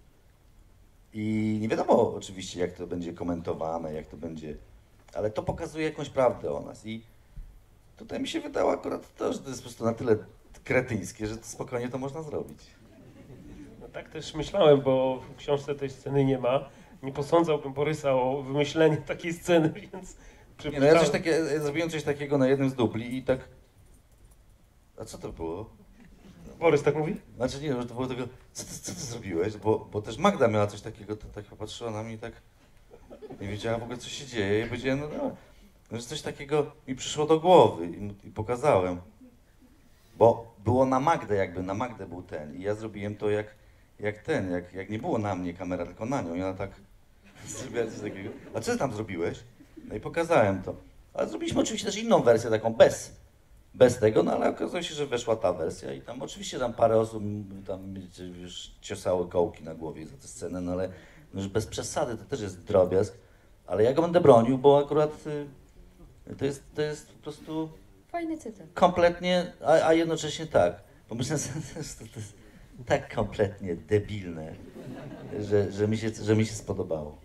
I nie wiadomo oczywiście, jak to będzie komentowane, jak to będzie, ale to pokazuje jakąś prawdę o nas. I tutaj mi się wydało akurat to, że to jest po prostu na tyle kretyńskie, że to spokojnie to można zrobić. No tak też myślałem, bo w książce tej sceny nie ma. Nie posądzałbym Borysa o wymyślenie takiej sceny, więc Nie, no ja zrobiłem coś takiego na jednym z dubli i tak... A co to było? Borys tak mówi? Znaczy nie, że to było tego, co ty zrobiłeś? Bo też Magda miała coś takiego, to tak popatrzyła na mnie i tak nie wiedziała w ogóle, co się dzieje. I powiedziałem, no, że coś takiego mi przyszło do głowy i pokazałem. Bo było na Magdę jakby, na Magdę był ten i ja zrobiłem to jak nie było na mnie kamera, tylko na nią i ona tak zrobiła coś takiego. A co ty tam zrobiłeś? No i pokazałem to. Ale zrobiliśmy oczywiście też inną wersję, taką bez tego, no ale okazało się, że weszła ta wersja i tam oczywiście tam parę osób tam już ciosały kołki na głowie za tę scenę, no ale no już bez przesady, to też jest drobiazg, ale ja go będę bronił, bo akurat to jest po prostu Fajny cytat. kompletnie, a jednocześnie tak, pomyślałem sobie, to jest tak kompletnie debilne, że mi się spodobało.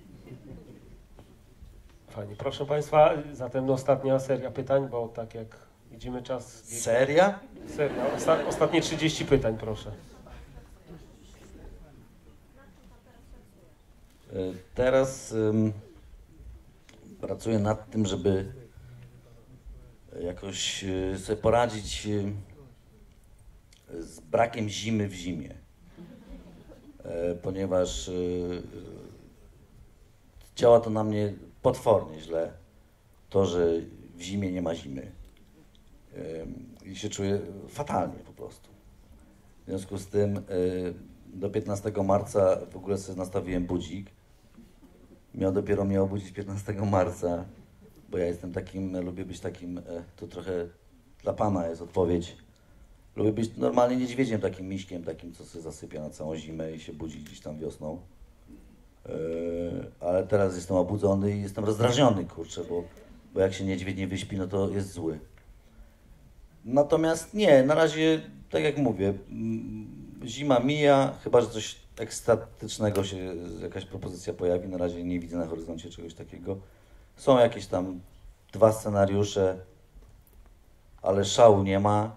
Fajnie. Proszę Państwa, zatem ostatnia seria pytań, bo tak jak widzimy czas... Seria? Seria. Ostatnie 30 pytań, proszę. Teraz pracuję nad tym, żeby jakoś sobie poradzić z brakiem zimy w zimie. Ponieważ działa to na mnie potwornie źle, to, że w zimie nie ma zimy. I się czuję fatalnie po prostu. W związku z tym do 15 marca w ogóle sobie nastawiłem budzik. Miał dopiero mnie obudzić 15 marca, bo ja jestem takim, lubię być takim, to trochę dla Pana jest odpowiedź. Lubię być normalnie niedźwiedziem, takim miśkiem, takim, co sobie zasypia na całą zimę i się budzi gdzieś tam wiosną. Ale teraz jestem obudzony i jestem rozdrażniony, kurczę, bo jak się niedźwiedź nie wyśpi, no to jest zły. Natomiast nie, na razie tak jak mówię, zima mija, chyba że coś ekstatycznego się, jakaś propozycja pojawi. Na razie nie widzę na horyzoncie czegoś takiego. Są jakieś tam 2 scenariusze, ale szału nie ma.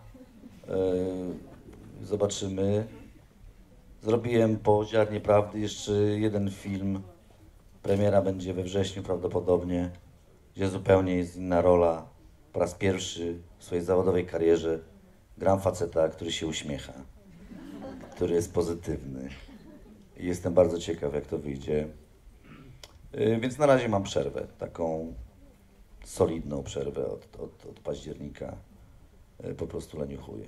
Zobaczymy. Zrobiłem po Ziarnie Prawdy jeszcze jeden film. Premiera będzie we wrześniu prawdopodobnie, gdzie zupełnie jest inna rola. Po raz pierwszy w swojej zawodowej karierze gram faceta, który się uśmiecha, który jest pozytywny. I jestem bardzo ciekaw, jak to wyjdzie. Więc na razie mam przerwę, taką solidną przerwę od października. Po prostu leniuchuję.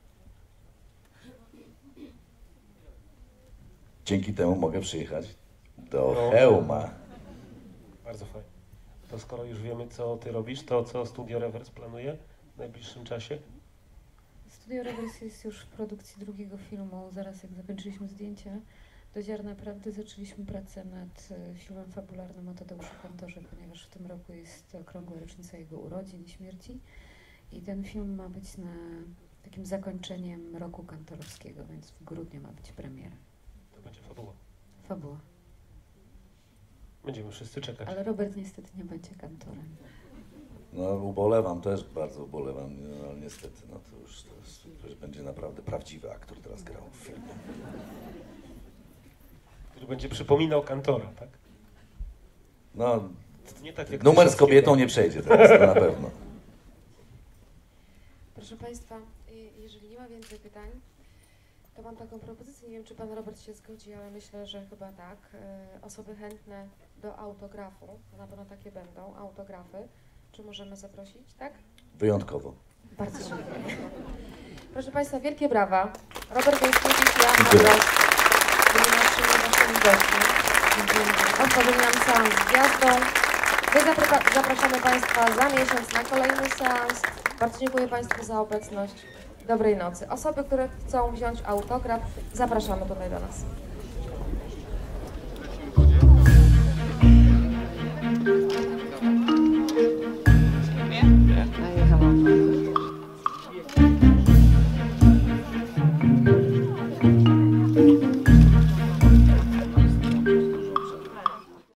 Dzięki temu mogę przyjechać do Chełma. Bardzo fajnie. To skoro już wiemy, co ty robisz, to co Studio Reverse planuje w najbliższym czasie? Studio Reverse jest już w produkcji drugiego filmu. Zaraz jak zakończyliśmy zdjęcia do Ziarna Prawdy, zaczęliśmy pracę nad filmem fabularnym o Tadeuszu Kantorze, ponieważ w tym roku jest okrągła rocznica jego urodzin i śmierci. I ten film ma być takim zakończeniem roku kantorowskiego, więc w grudniu ma być premiera. To będzie fabuła. Fabuła. Będziemy wszyscy czekać. Ale Robert niestety nie będzie kantorem. No ubolewam, też bardzo ubolewam, no, ale niestety, no to już będzie naprawdę prawdziwy aktor teraz grał w filmie. Który będzie przypominał Kantora, tak? No, Nie tak jak numer z Krzyżowskiego. kobietą nie przejdzie teraz, to na pewno. Proszę Państwa, jeżeli nie ma więcej pytań, to mam taką propozycję. Nie wiem, czy Pan Robert się zgodzi, ale myślę, że chyba tak. Osoby chętne do autografu, na pewno takie będą, autografy. Czy możemy zaprosić, tak? Wyjątkowo. Bardzo dziękuję. Proszę Państwa, wielkie brawa. Robert Gąskiewicz i Joanna Dziękuję. Drost byli naszymi gośćmi. Otworzyli nam seans z gwiazdą. My zapraszamy Państwa za miesiąc na kolejny seans. Bardzo dziękuję Państwu za obecność. Dobrej nocy. Osoby, które chcą wziąć autograf, zapraszamy tutaj do nas.